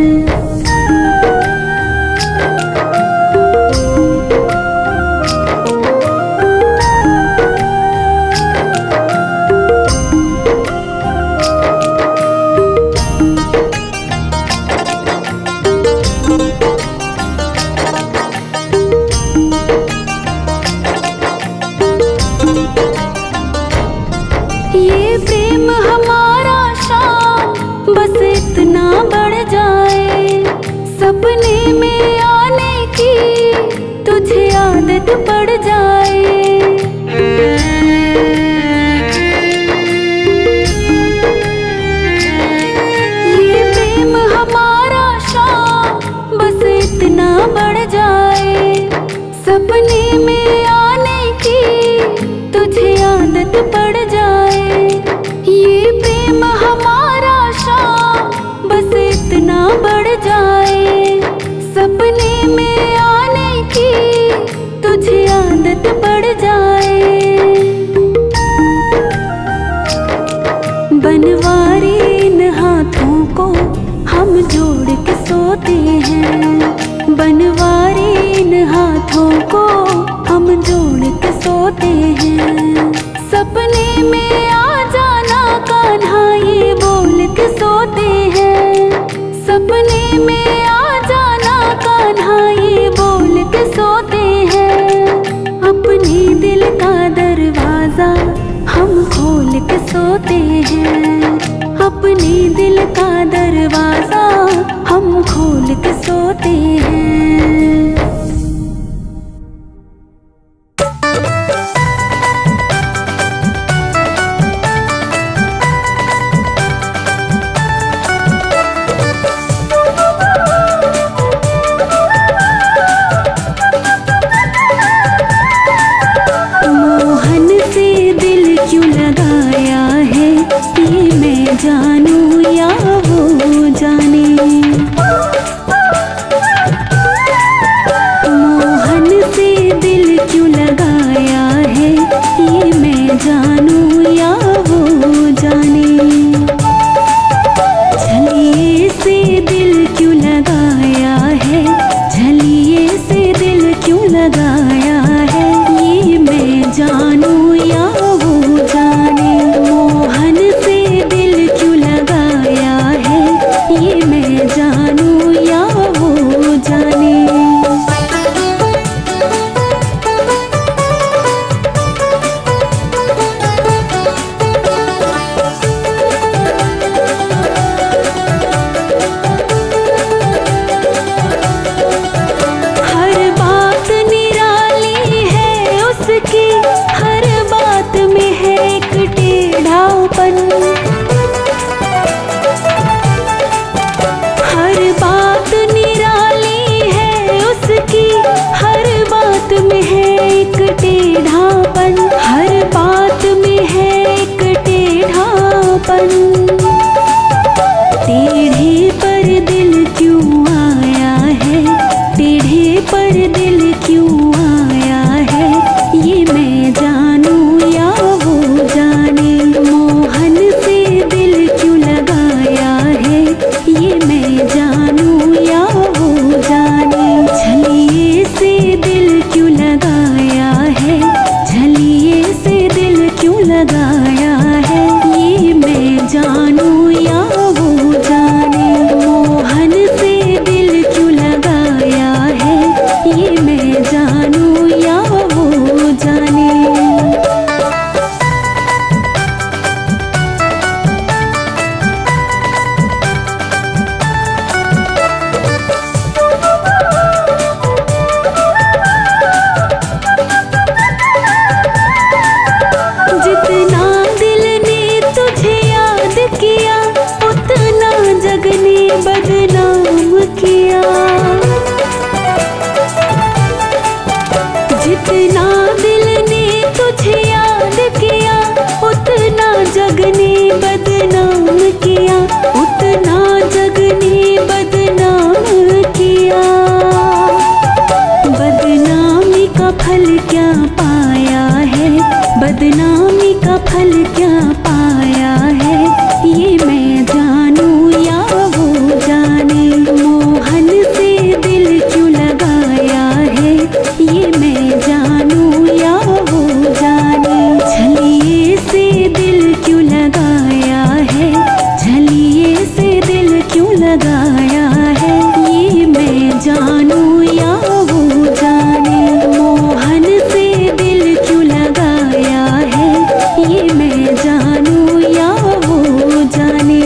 ये प्रेम हमारा शाम बस इतना बढ़ जाए, सपने में आने की तुझे आदत पड़ जाए। ये प्रेम हमारा शाम बस इतना बढ़ जाए, सपने में आने की तुझे आदत पड़ जाए। ये प्रेम हमारा शाम बस इतना बढ़ जाए, सपने में आने की तुझे आदत पड़ जाए। बनवारी इन हाथों को हम जोड़ के सोते हैं, बनवारी इन हाथों को हम जोड़ के सोते हैं। सपने में आ जाना कान्हा ये बोल के सोते हैं, सपने में आ जाना कान्हा ये बोल के सोते हैं। अपने दिल का दरवाजा हम खोल के सोते हैं, अपने दिल का दरवाजा हम खोल के सोते हैं। जानू या वो जाने, मोहन से दिल क्यों लगाया है, ये मैं जानू या वो जाने। झलिए से दिल क्यों लगाया है, झलिए से दिल क्यों लगाया है, ये मैं जानू या वो जाने। मोहन से दिल क्यों लगाया है, ये मैं जानू या वो जाने। हर बात निराली है उसकी, हर बात में है एक टेढ़ापन। हर बात निराली है उसकी, हर बात में है एक टेढ़ापन, हर बात में है एक टेढ़ापन। टेढ़े पर दिल क्यों आया है, टेढ़े पर दिल क्यों आया है, ये मैं जानू या वो जाने। मोहन से दिल क्यों लगाया है, ये मैं जानू या वो जाने। झलिए से दिल क्यों लगाया है, झलिए से दिल क्यों लगाया है, ये मैं जानू बदनामी का फल क्या पाया है, ये मैं जानूं या वो जाने। मोहन से दिल क्यों लगाया है, ये मैं जानूं या वो जाने। छलिए से दिल क्यों लगाया है, छलिए से दिल क्यों लगाया है, ये मैं जानूं या वो जाने। मोहन से दिल क्यों लगाया है, ये मैं जानूं या वो जाने।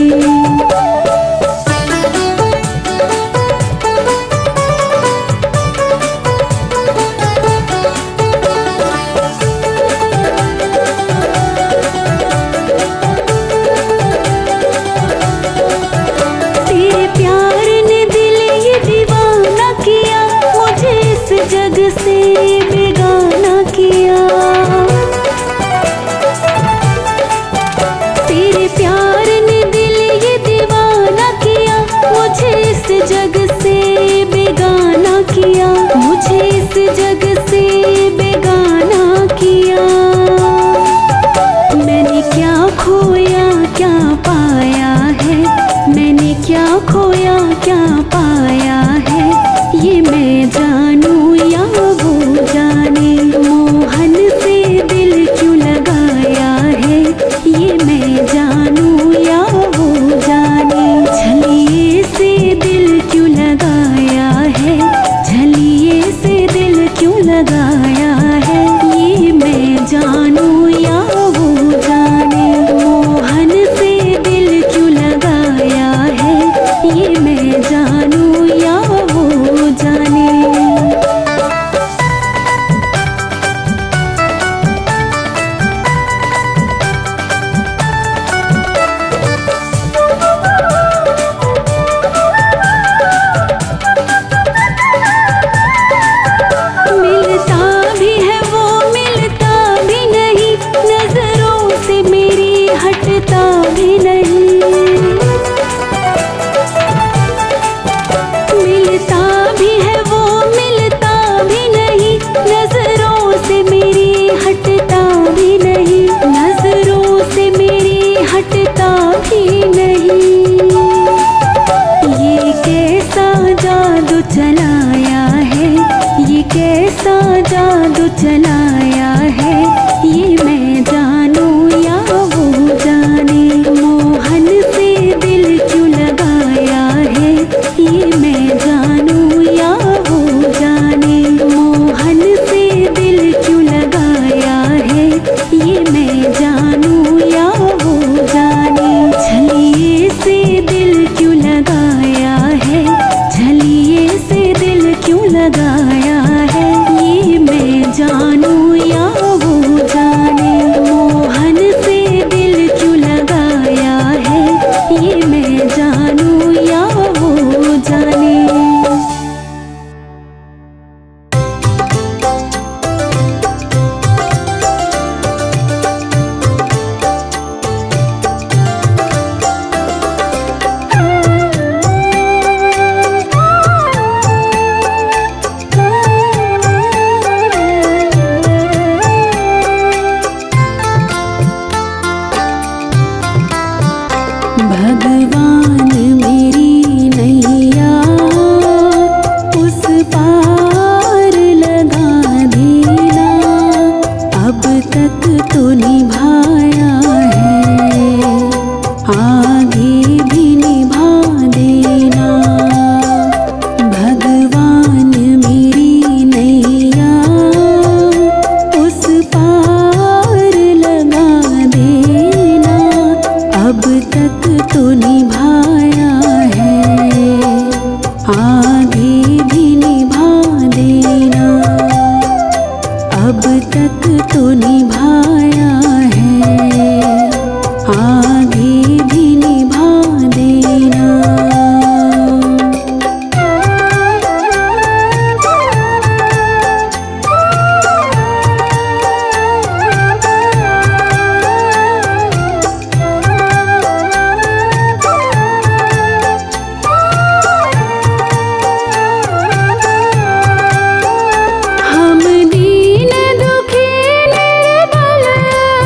तेरे प्यार ने दिल ये दीवाना किया, मुझे इस जग से बेगाना किया। तेरे प्यार ने दिल ये दीवाना किया, मुझे इस जग से बेगाना किया, मुझे इस जग से बेगाना किया। मैंने क्या खोया क्या पाया है, मैंने क्या खोया क्या पाया है, ये मैं जानूं या वो जाने। मोहन से दिल क्यों लगाया है, ये मैं जानूं या वो जाने। छलिए से दिल क्यों लगाया है, छलिए से दिल क्यों लगाया है, ये मैं जानूं या वो जाने। मोहन से दिल क्यों लगाया है, ये मैं जानूं या वो जाने। मिलता भी है वो मिलता भी नहीं, नजरों से मेरी हटता भी नहीं। मिलता भी है वो मिलता भी नहीं, नजरों से मेरी हटता भी नहीं, नजरों से मेरी हटता भी नहीं। ये कैसा जादू चलाया है, ये कैसा जादू चलाया है, ये मैं जानूं या वो जाने। मोहन से दिल क्यों लगाया है, ये मैं जानूं या वो जाने। मोहन से दिल क्यों लगाया है, ये मैं जानूं या वो जाने। छलिए से दिल क्यों लगाया है, छलिए से दिल क्यों लगाया है, ये मैं जानूं या वो जाने। मोहन से दिल क्यों लगाया है, ये मैं जानूं या वो जाने। भगवान मेरी नैया उस पार लगा देना, अब तक तो निभाया है, आगे भी निभा देना। भगवान मेरी नैया उस पार लगा देना, अब तक तो निभाया है, आगे भी निभा देना। अब तक तो निभाया है, आगे भी निभा देना। हम दीन दुखी निर्बल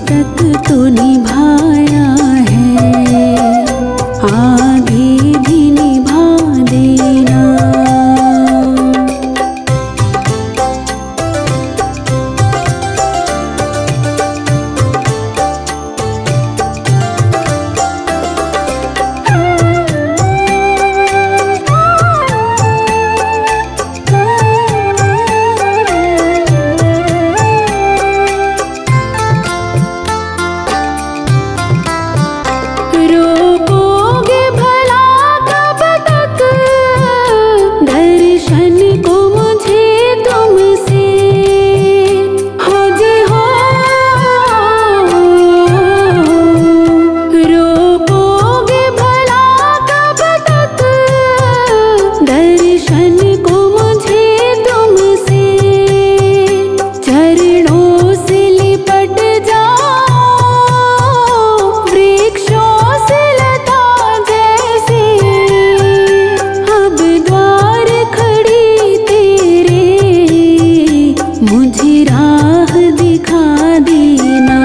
तक तो निभाया है, आगे भी निभा देना। रोकोगे भला कब तक दर्शन को मुझे तुमसे, हो जी हो। रोकोगे भला कब तक दर्शन को मुझे तुमसे, चरणों से लिपट जाओ वृक्षों से लता जैसे। अब द्वार खड़ी तेरे मुझे राह दिखा देना।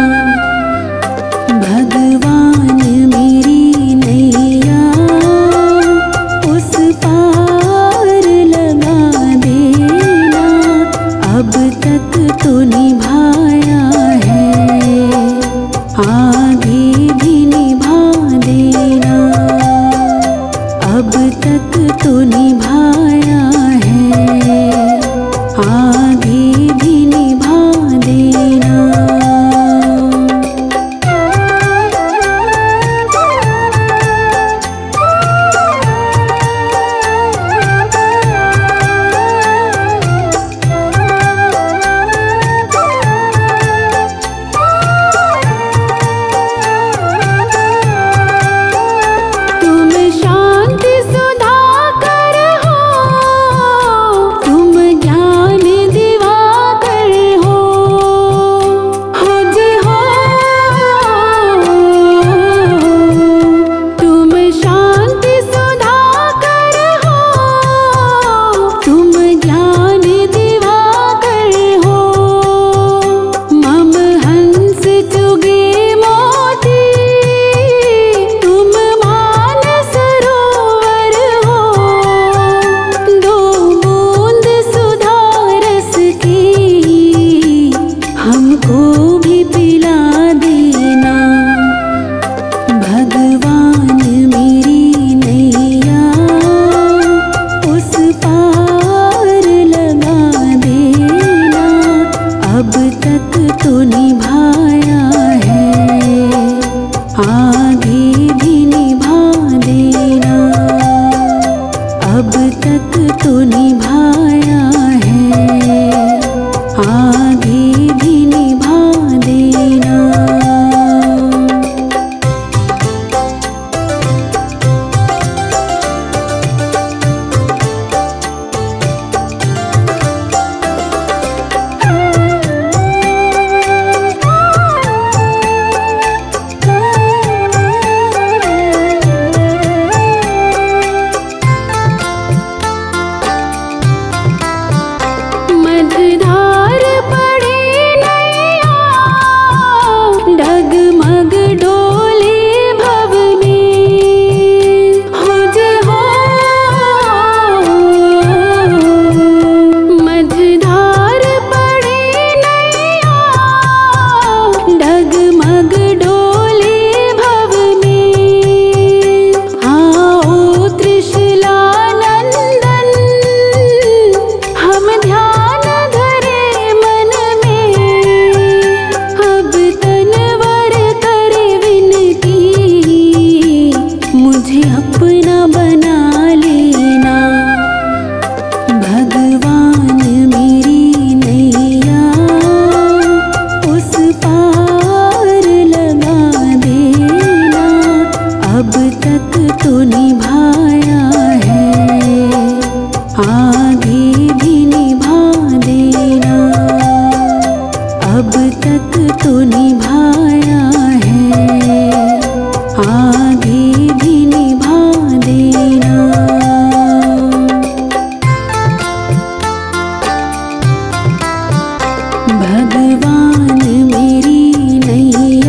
भगवान मेरी नैया उस पार लगा देना। अब तक तो निभाया है, आगे भी निभा देना। अब तक तो निभाया है, आगे भी निभा देना। तुम शांति सुधाकर हो, तुम ज्ञान दिवाकर हो, हो जी हो। तुम शांति सुधाकर हो, तुम ज्ञान दिवाकर हो। मम हंस चुगे मोती, तुम मानस सरोवर हो। दो बूंद सुधा रस की हमको भी पिला देना। भगवान मेरी नैया उस पार लगा देना। अब तक तो निभाया है, आगे भी निभा देना। अब तक तो निभाया है, आगे भी निभा देना। मझधार पड़े नैया, डगमग डोले भव में, हो जी हो। मझधार पड़े नैया, डगमग डोले भव में। आओ त्रिशला नंदन, हम ध्यान धरे मन में। अब तनवर कर विनती, मुझे अपना बना लेना। भगवान मेरी नैया उस पार लगा देना। अब तक तो निभाया है, आगे भी निभा देना। अब तक तो निभाया है, आगे भी निभा देना। भगवान मेरी नैया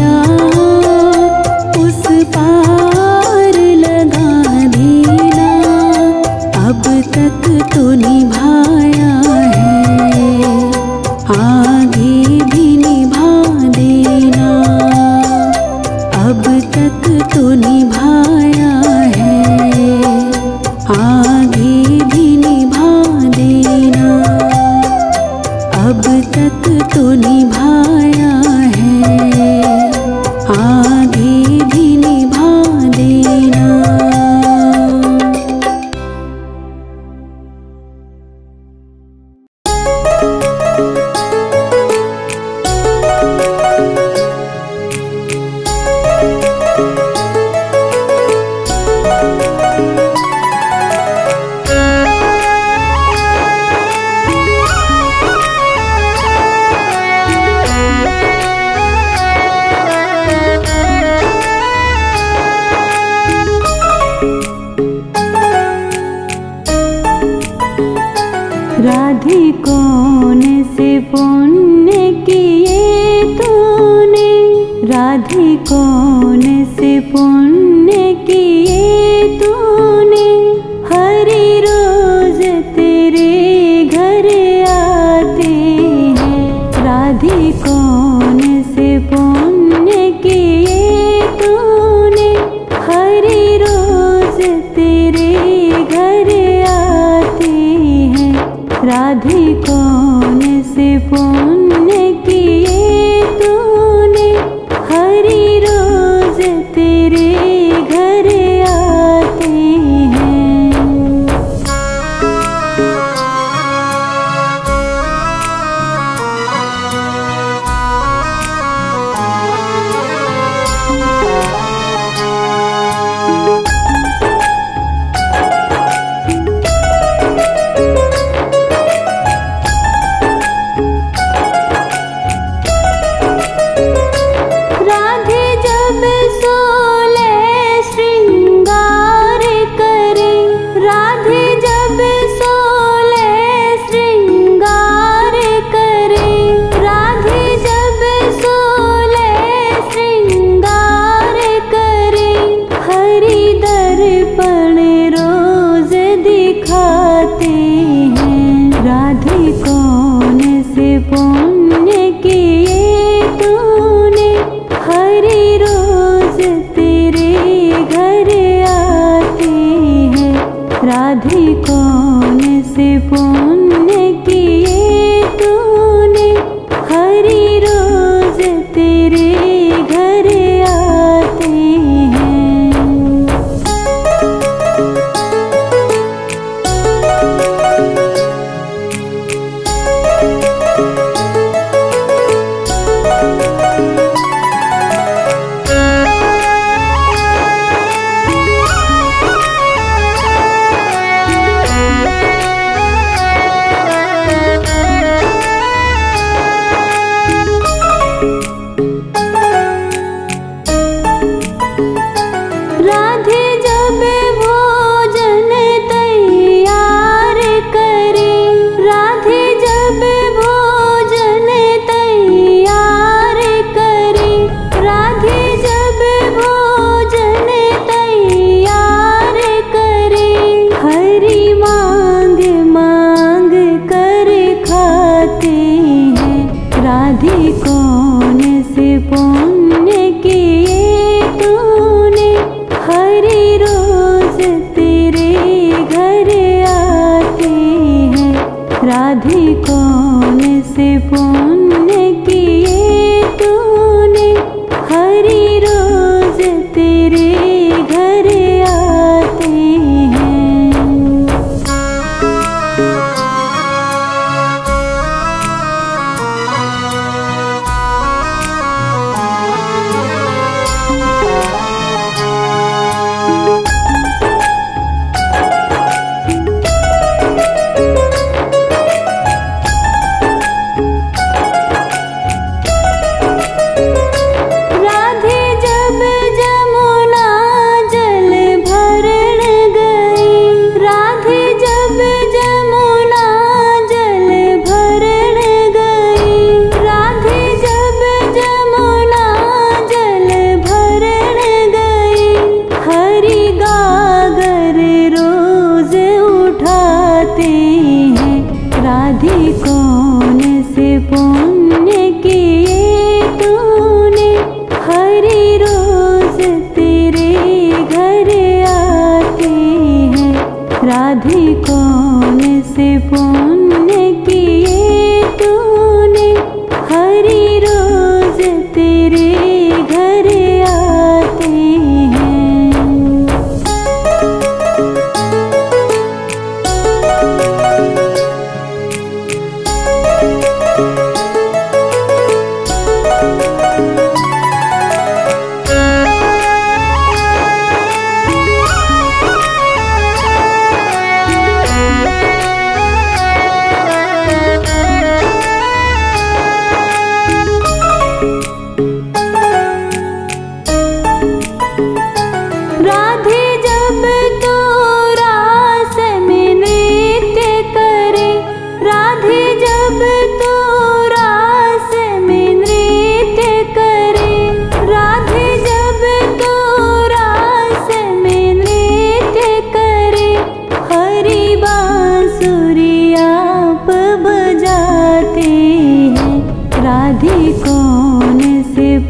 राधे कौन से पुण्य किए तूने, हरि रोज तेरे घर आते हैं। राधे कौन से पुण्य किए तूने, हरि रोज तेरे घर आते हैं। राधे कौन से पुण्य किए तूने, हरि रोज तेरे घर आते हैं।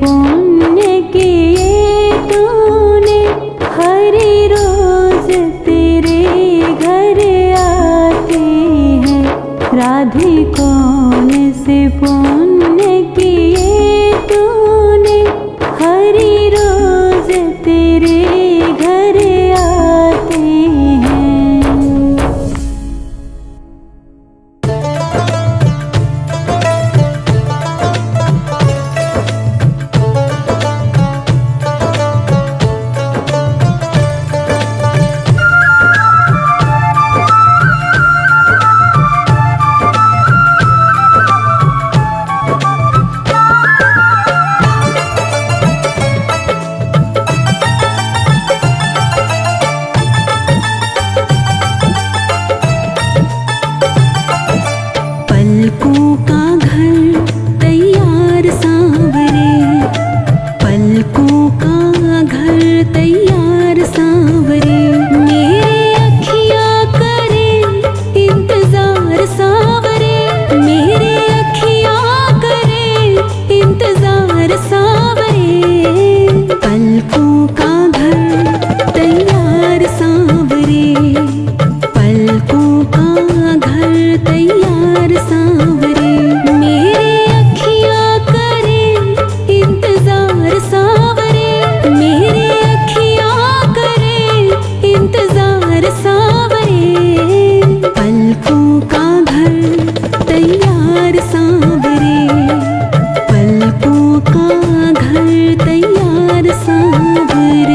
पुण्य किए तूने, हर रोज तेरे घर आते हैं। राधे कौन से पुण्य किए तूने, हर रोज तेरे घर आते हैं। पलकों का घर तैयार सांवरे, पलकों का घर तैयार सांवरे। मेरे अखियाँ करे इंतजार सांवरे, मेरे अखियाँ करे इंतजार सांवरे। पलकों का घर तैयार सांवरे, पलकों का घर तैयार सांवरे। मेरे अखियाँ करे इंतजार सांवरे, मेरे अखियाँ करे इंतजार सांवरे। पलकों का घर तैयार सांवरे, पलकों का घर तैयार सांवरे।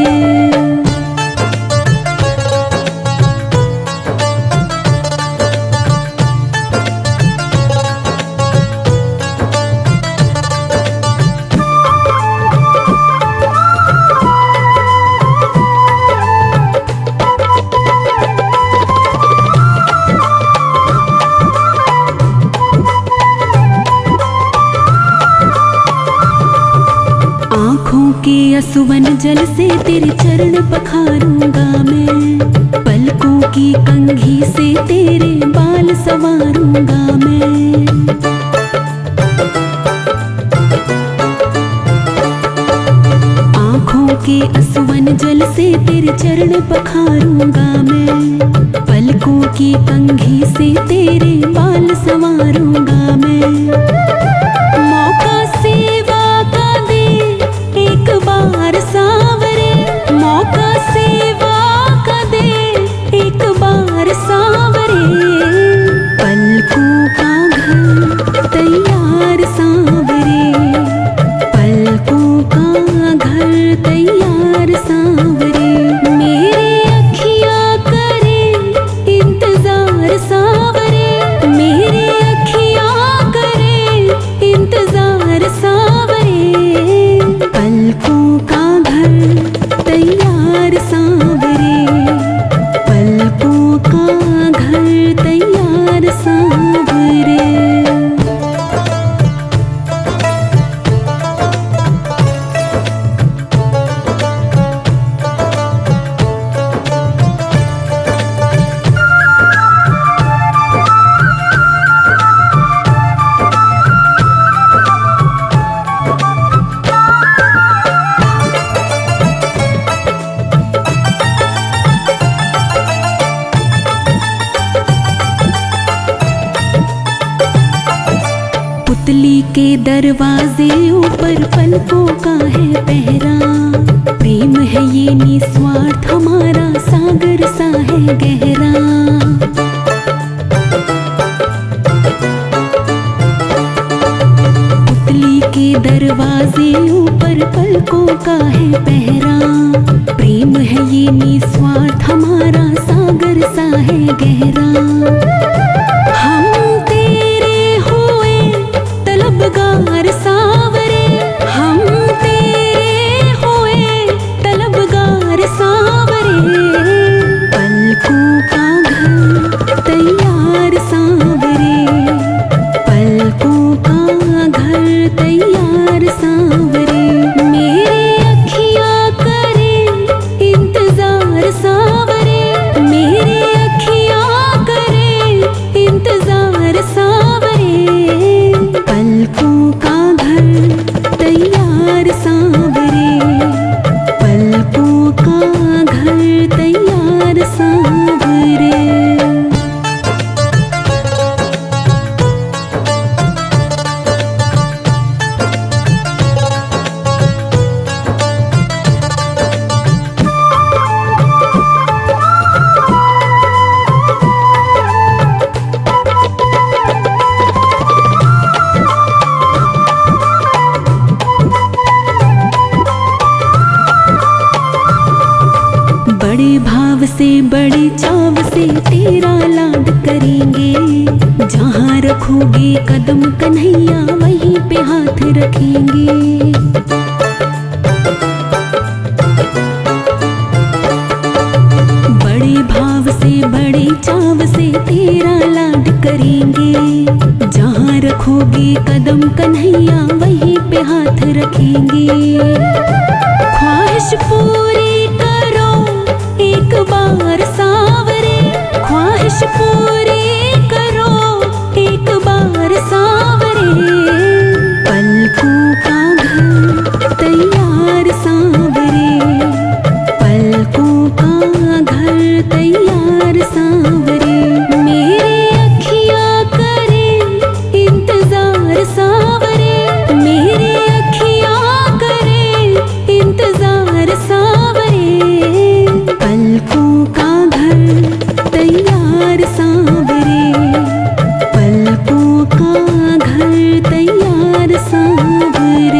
आँखों के असुवन जल से तेरे चरण पखारूंगा मैं, पलकों की कंघी से तेरे बाल संवारूंगा मैं। आँखों के असुवन जल से तेरे चरण पखारूंगा मैं, पलकों की कंघी से तेरे बाल संवारूंगा मैं। मौका सेवा का दे एक बार सांवरे, मौका सेवा का दे एक बार सांवरे। पलकों का घर तैयार सांवरे, पलकों का घर तैयार सांवरे। मेरे अखियाँ करे इंतजार सांवरे, मेरे अखियाँ करे इंतजार सांवरे। पलकों का घर तैयार सांवरे, पलकों का घर तैयार सांवरे। पुतली के दरवाजे ऊपर पलकों का है पहरा, प्रेम है ये निस्वार्थ हमारा सागर सा है गहरा। पुतली के दरवाजे ऊपर पलकों का है पहरा, प्रेम है ये निस्वार्थ हमारा सागर सा है गहरा। हम तेरे हुए तलबगार सांवरे, हम तेरे हुए तलबगार सांवरे। पलकों का घर तैयार सांवरे, पलकों का घर तैयार सांवरे। मेरे अखियाँ करे इंतजार सांवरे, मेरे अखियाँ करे बड़े भाव से बड़े चाव से तेरा लाड करेंगे। जहाँ रखोगे कदम कन्हैया वहीं पे हाथ रखेंगे। बड़े भाव से बड़े चाव से तेरा लाड करेंगे। जहाँ रखोगे कदम कन्हैया वहीं पे हाथ रखेंगे। ख्वाहिश पूरी करो एक बार सावरे, ख्वाहिश पूरी करो एक बार सावरे। पलकों का घर तैयार सांवरे, पलकों का घर तैयार सांवरे। मेरी अखियाँ करें इंतजार सांवरे, मेरी अखियाँ करें इंतजार सांवरे। पलकों का घर तैयार सांवरे, पलकों का घर तैयार सांवरे।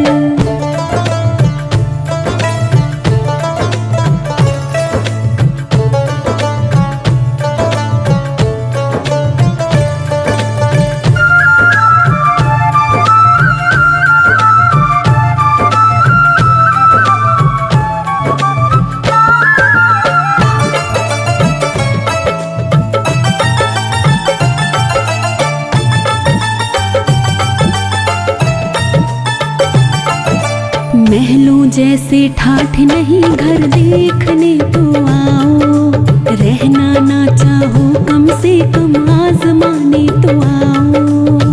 महलों जैसे ठाठ नहीं घर देखने तो आओ। रहना ना चाहो कम से कम आजमाने तो आओ।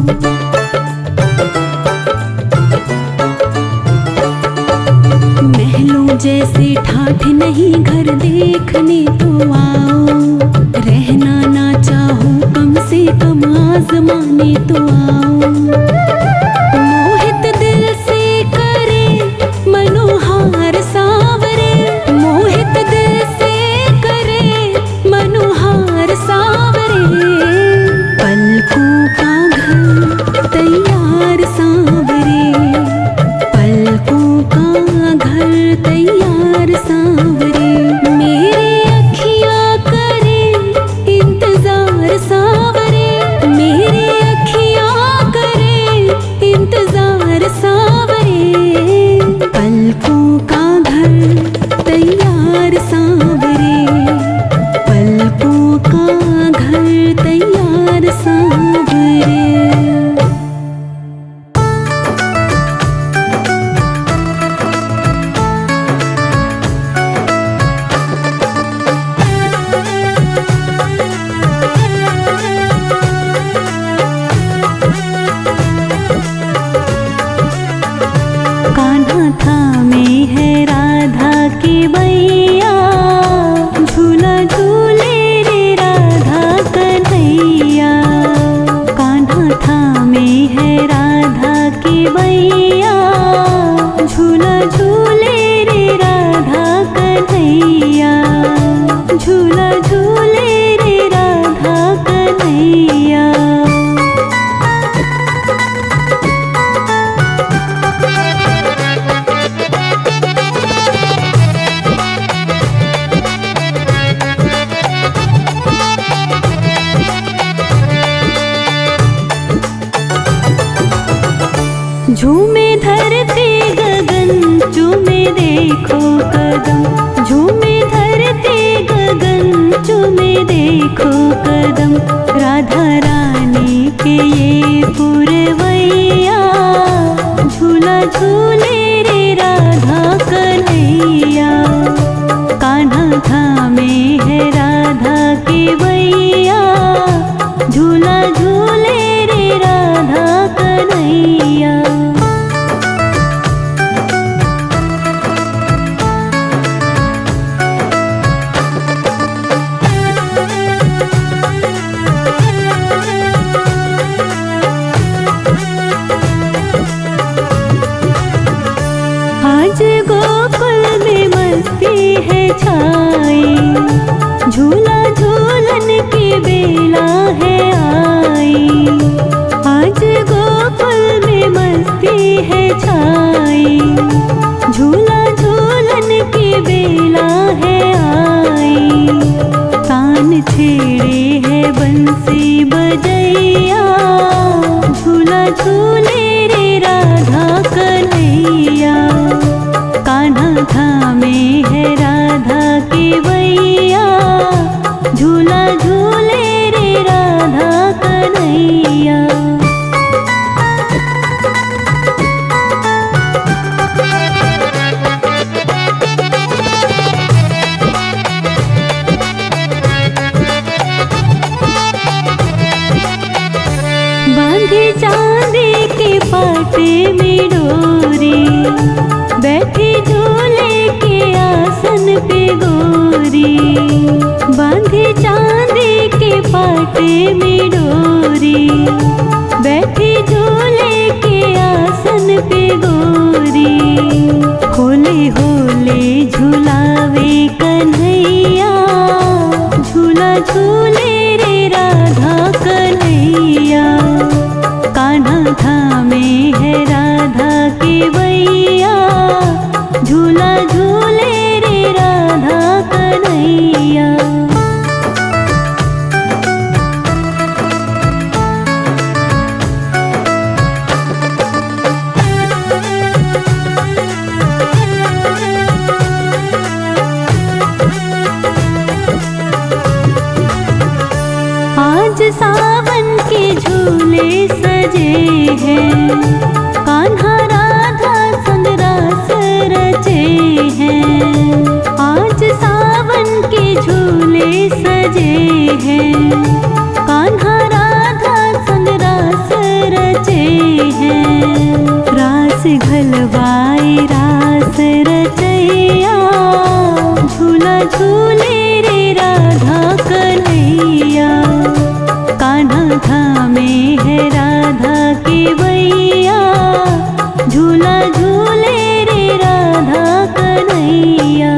महलों जैसे ठाठ नहीं घर देखने तो आओ। रहना ना चाहो कम से कम आजमाने तो आओ। मोहित दिल से करे मनोहार सांवरे, मोहित दिल से करे मनोहार सांवरे। पलकों का घर तैयार सांवरे, पलकों का घर तैयार सांवरे। मेरी अखियाँ करें इंतजार सांवरे, मेरी अखियाँ करें इंतजार सांवरे। पलकों का घर तैयार सांवरे, पलकों का घर तैयार सांवरे। कान्हा थामे है राधा की बैया, झूला झूले रे राधा कन्हैया। कान्हा थामे है राधा की बैया, झूला झूले रे राधा कन्हैया, झूला झूले रे राधा कन्हैया। झूमे धरती गगन चूमे देखो कदम, झूमे धरती गगन चूमे देखो कदम। राधा रानी के ये पुरवैया, झूला झूले रे राधा कन्हैया। कान्हा थामे है राधा की बैया, झूला झूले रे राधा कन्हैया। आज गोकुल में मस्ती है छाई, झूला झूलन की बेला है आई। आज गोकुल में मस्ती है छाई, झूला झूलन की बेला है आई। थामे है राधा के बैया, झूला झूले रे राधा कन्हैया। बांधे चांदी के पाटे में डोरी, बैठी झूले के आसन पे गोरी। बांधे चांदी के पाटे में डोरी, बैठी झूले के आसन पे गोरी। होले होले झूलावे कन्हैया, झूला झूले रे राधा कन्हैया। कान्हा थामे है राधा के बैया, झूला झूले रे राधा कन्हैया। आज सावन के झूले सजे हैं, कान्हा राधा संग रास रचे हैं। आज सावन के झूले सजे हैं, कान्हा राधा संग रास रचे हैं। रास घलवाई रास रचैया, झूला झूले रे राधा कन्हैया। कान्हा थामे है राधा के बैया, झूला झूले रे राधा कन्हैया।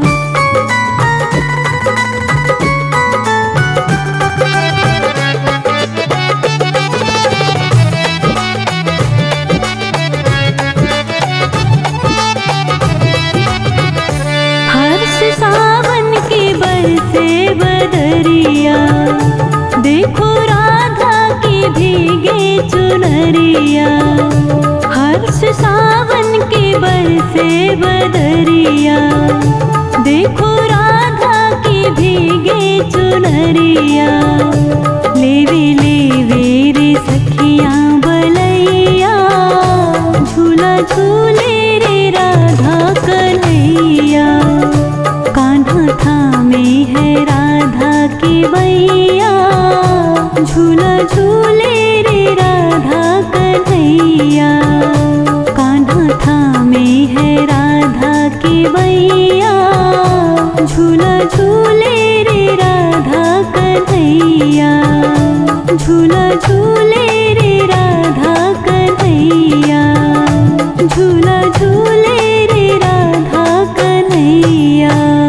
हर्ष सावन के बरसे बदरिया, देखो राधा की भीगे चुनरिया। हर्ष सावन के बरसे बदरिया, देखो राधा की भीगे चुनरिया। लेवे लेवे रे सखियां बलैया, झूला झूले रे राधा कन्हैया। कान्हा थामे है राधा के बैया, झूला झूले रे राधा कन्हैया। कान्हा थामे है राधा के बैया, झूला झूले रे राधा कन्हैया। झूला झूले रे राधा कन्हैया, झूला झूले रे राधा कन्हैया।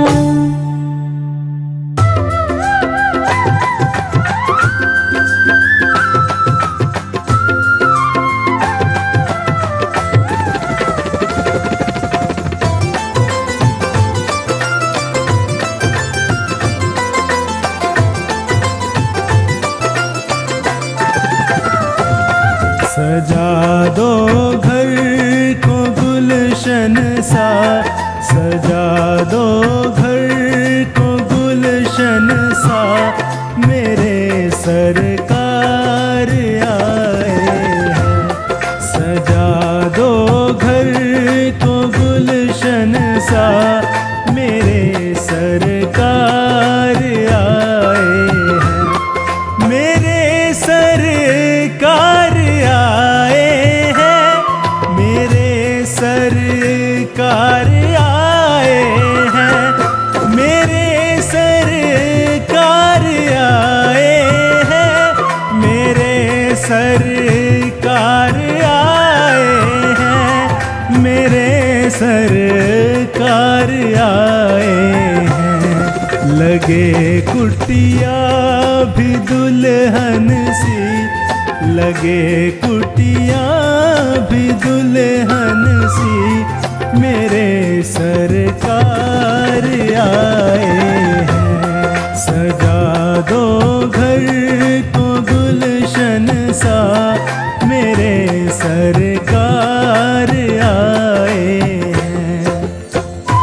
सजा दो घर को गुलशन सा, सजा दो घर को गुलशन सा। मेरे सरकार आए हैं, सजा दो घर को गुलशन सा। मेरे सरकार आए हैं, मेरे सरकार आए हैं, मेरे सरकार आए हैं, मेरे सरकार आए हैं, मेरे सरकार आए हैं, मेरे सरकार आए हैं। लगे कुटिया भी दुल्हन सी, लगे कुटिया भी दुल्हन सी। मेरे सरकार आए हैं, सजा दो घर को गुलशन सा। मेरे सरकार आए हैं।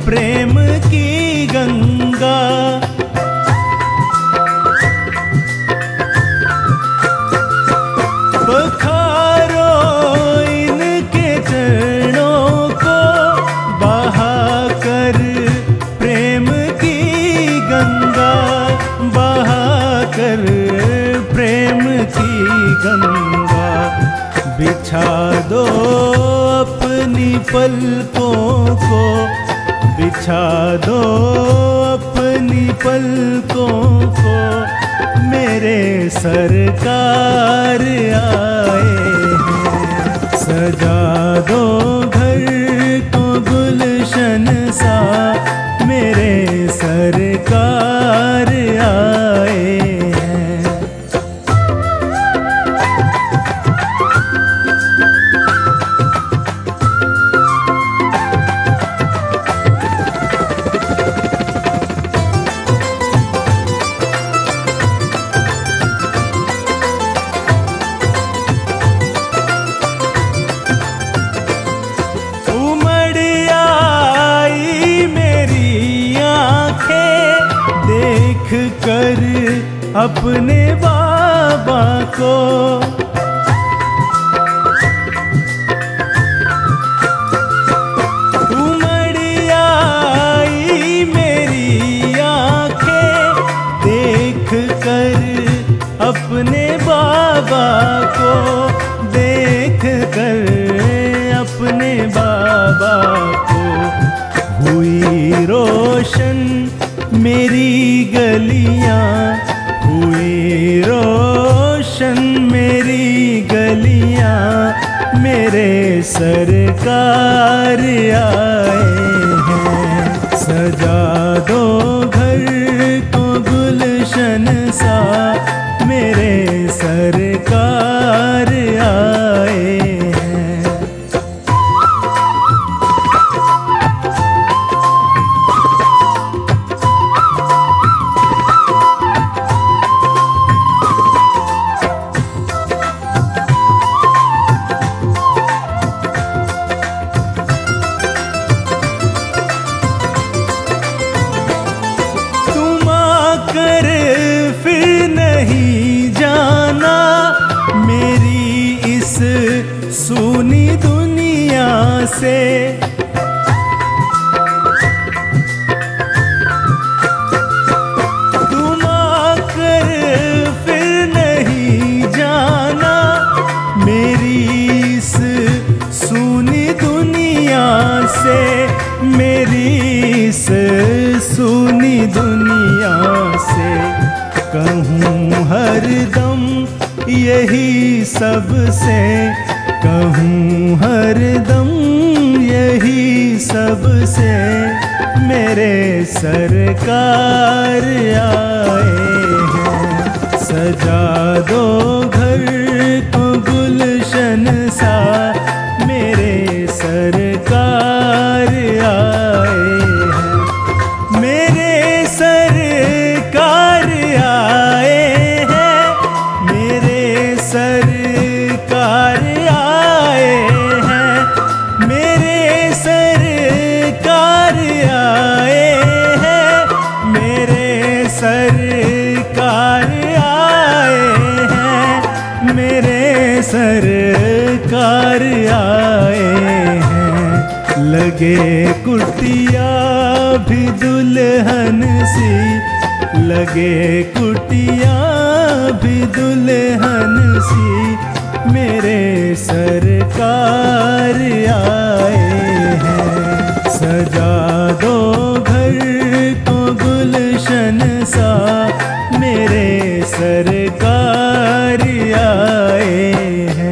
प्रेम की गंगा। बखारो इनके चरणों को बहा कर प्रेम की गंगा, बहा कर प्रेम की गंगा। बिछा दो अपनी पलकों को, बिछा दो अपनी पलकों को, मेरे सरकार आए हैं। सजा दो घर को गुलशन सा, मेरे सरकार आए हैं। कर अपने बाबा को, उमड़ आई मेरी आंखें देख कर अपने बाबा को, देख कर अपने बाबा को। हुई रोशन मेरी गलियां, हुई रोशन मेरी गलियां, मेरे सरकार आए हैं। सजा दो घर को गुलशन सा, मेरे सरकार आए हैं। सुनी दुनिया से तुम आकर फिर नहीं जाना, मेरी इस सुनी दुनिया से, मेरी इस सुनी दुनिया से। कहूँ हरदम यही सबसे, कहूँ हरदम यही सबसे, मेरे सरकार आए हैं। सजा दो घर को गुलशन सा, मेरे सरकार आए हैं। मेरे सरकार आए हैं, मेरे सरकार आए हैं, मेरे सरकार आए हैं, मेरे सरकार आए हैं, मेरे सरकार आए हैं। लगे कुटिया भी दुल्हन सी, लगे कुटिया भी दुल्हन सी, मेरे सरकार आए हैं। सजा दो घर को गुलशन सा, मेरे सरकार आए हैं।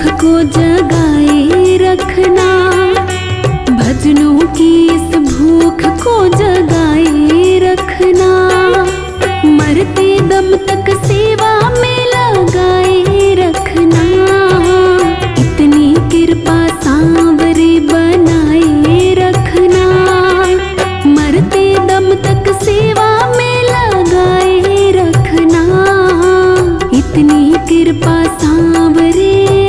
भूख को जगाए रखना, भजनों की इस भूख को जगाए रखना। मरते दम तक सेवा में लगाए रखना, इतनी कृपा सांवरे बनाए रखना। मरते दम तक सेवा में लगाए रखना, इतनी कृपा सांवरे।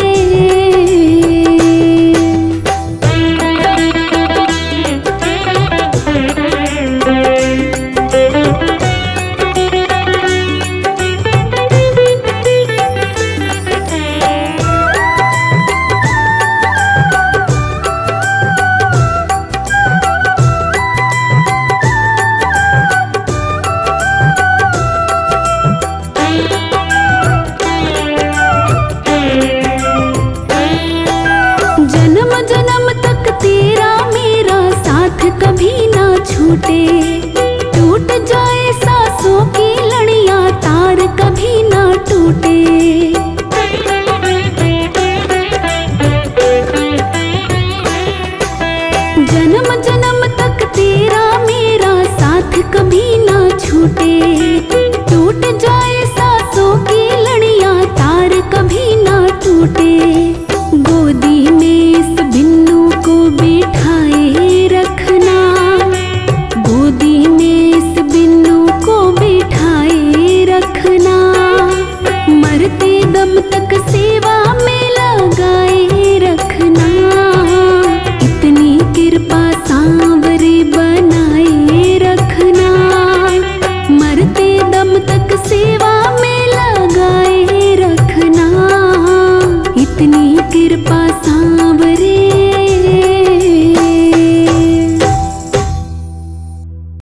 कभी ना छूटे, टूट जाए सांसों की लड़ियां, तार कभी ना टूटे। जन्म जन्म तक तेरा मेरा साथ कभी ना छूटे।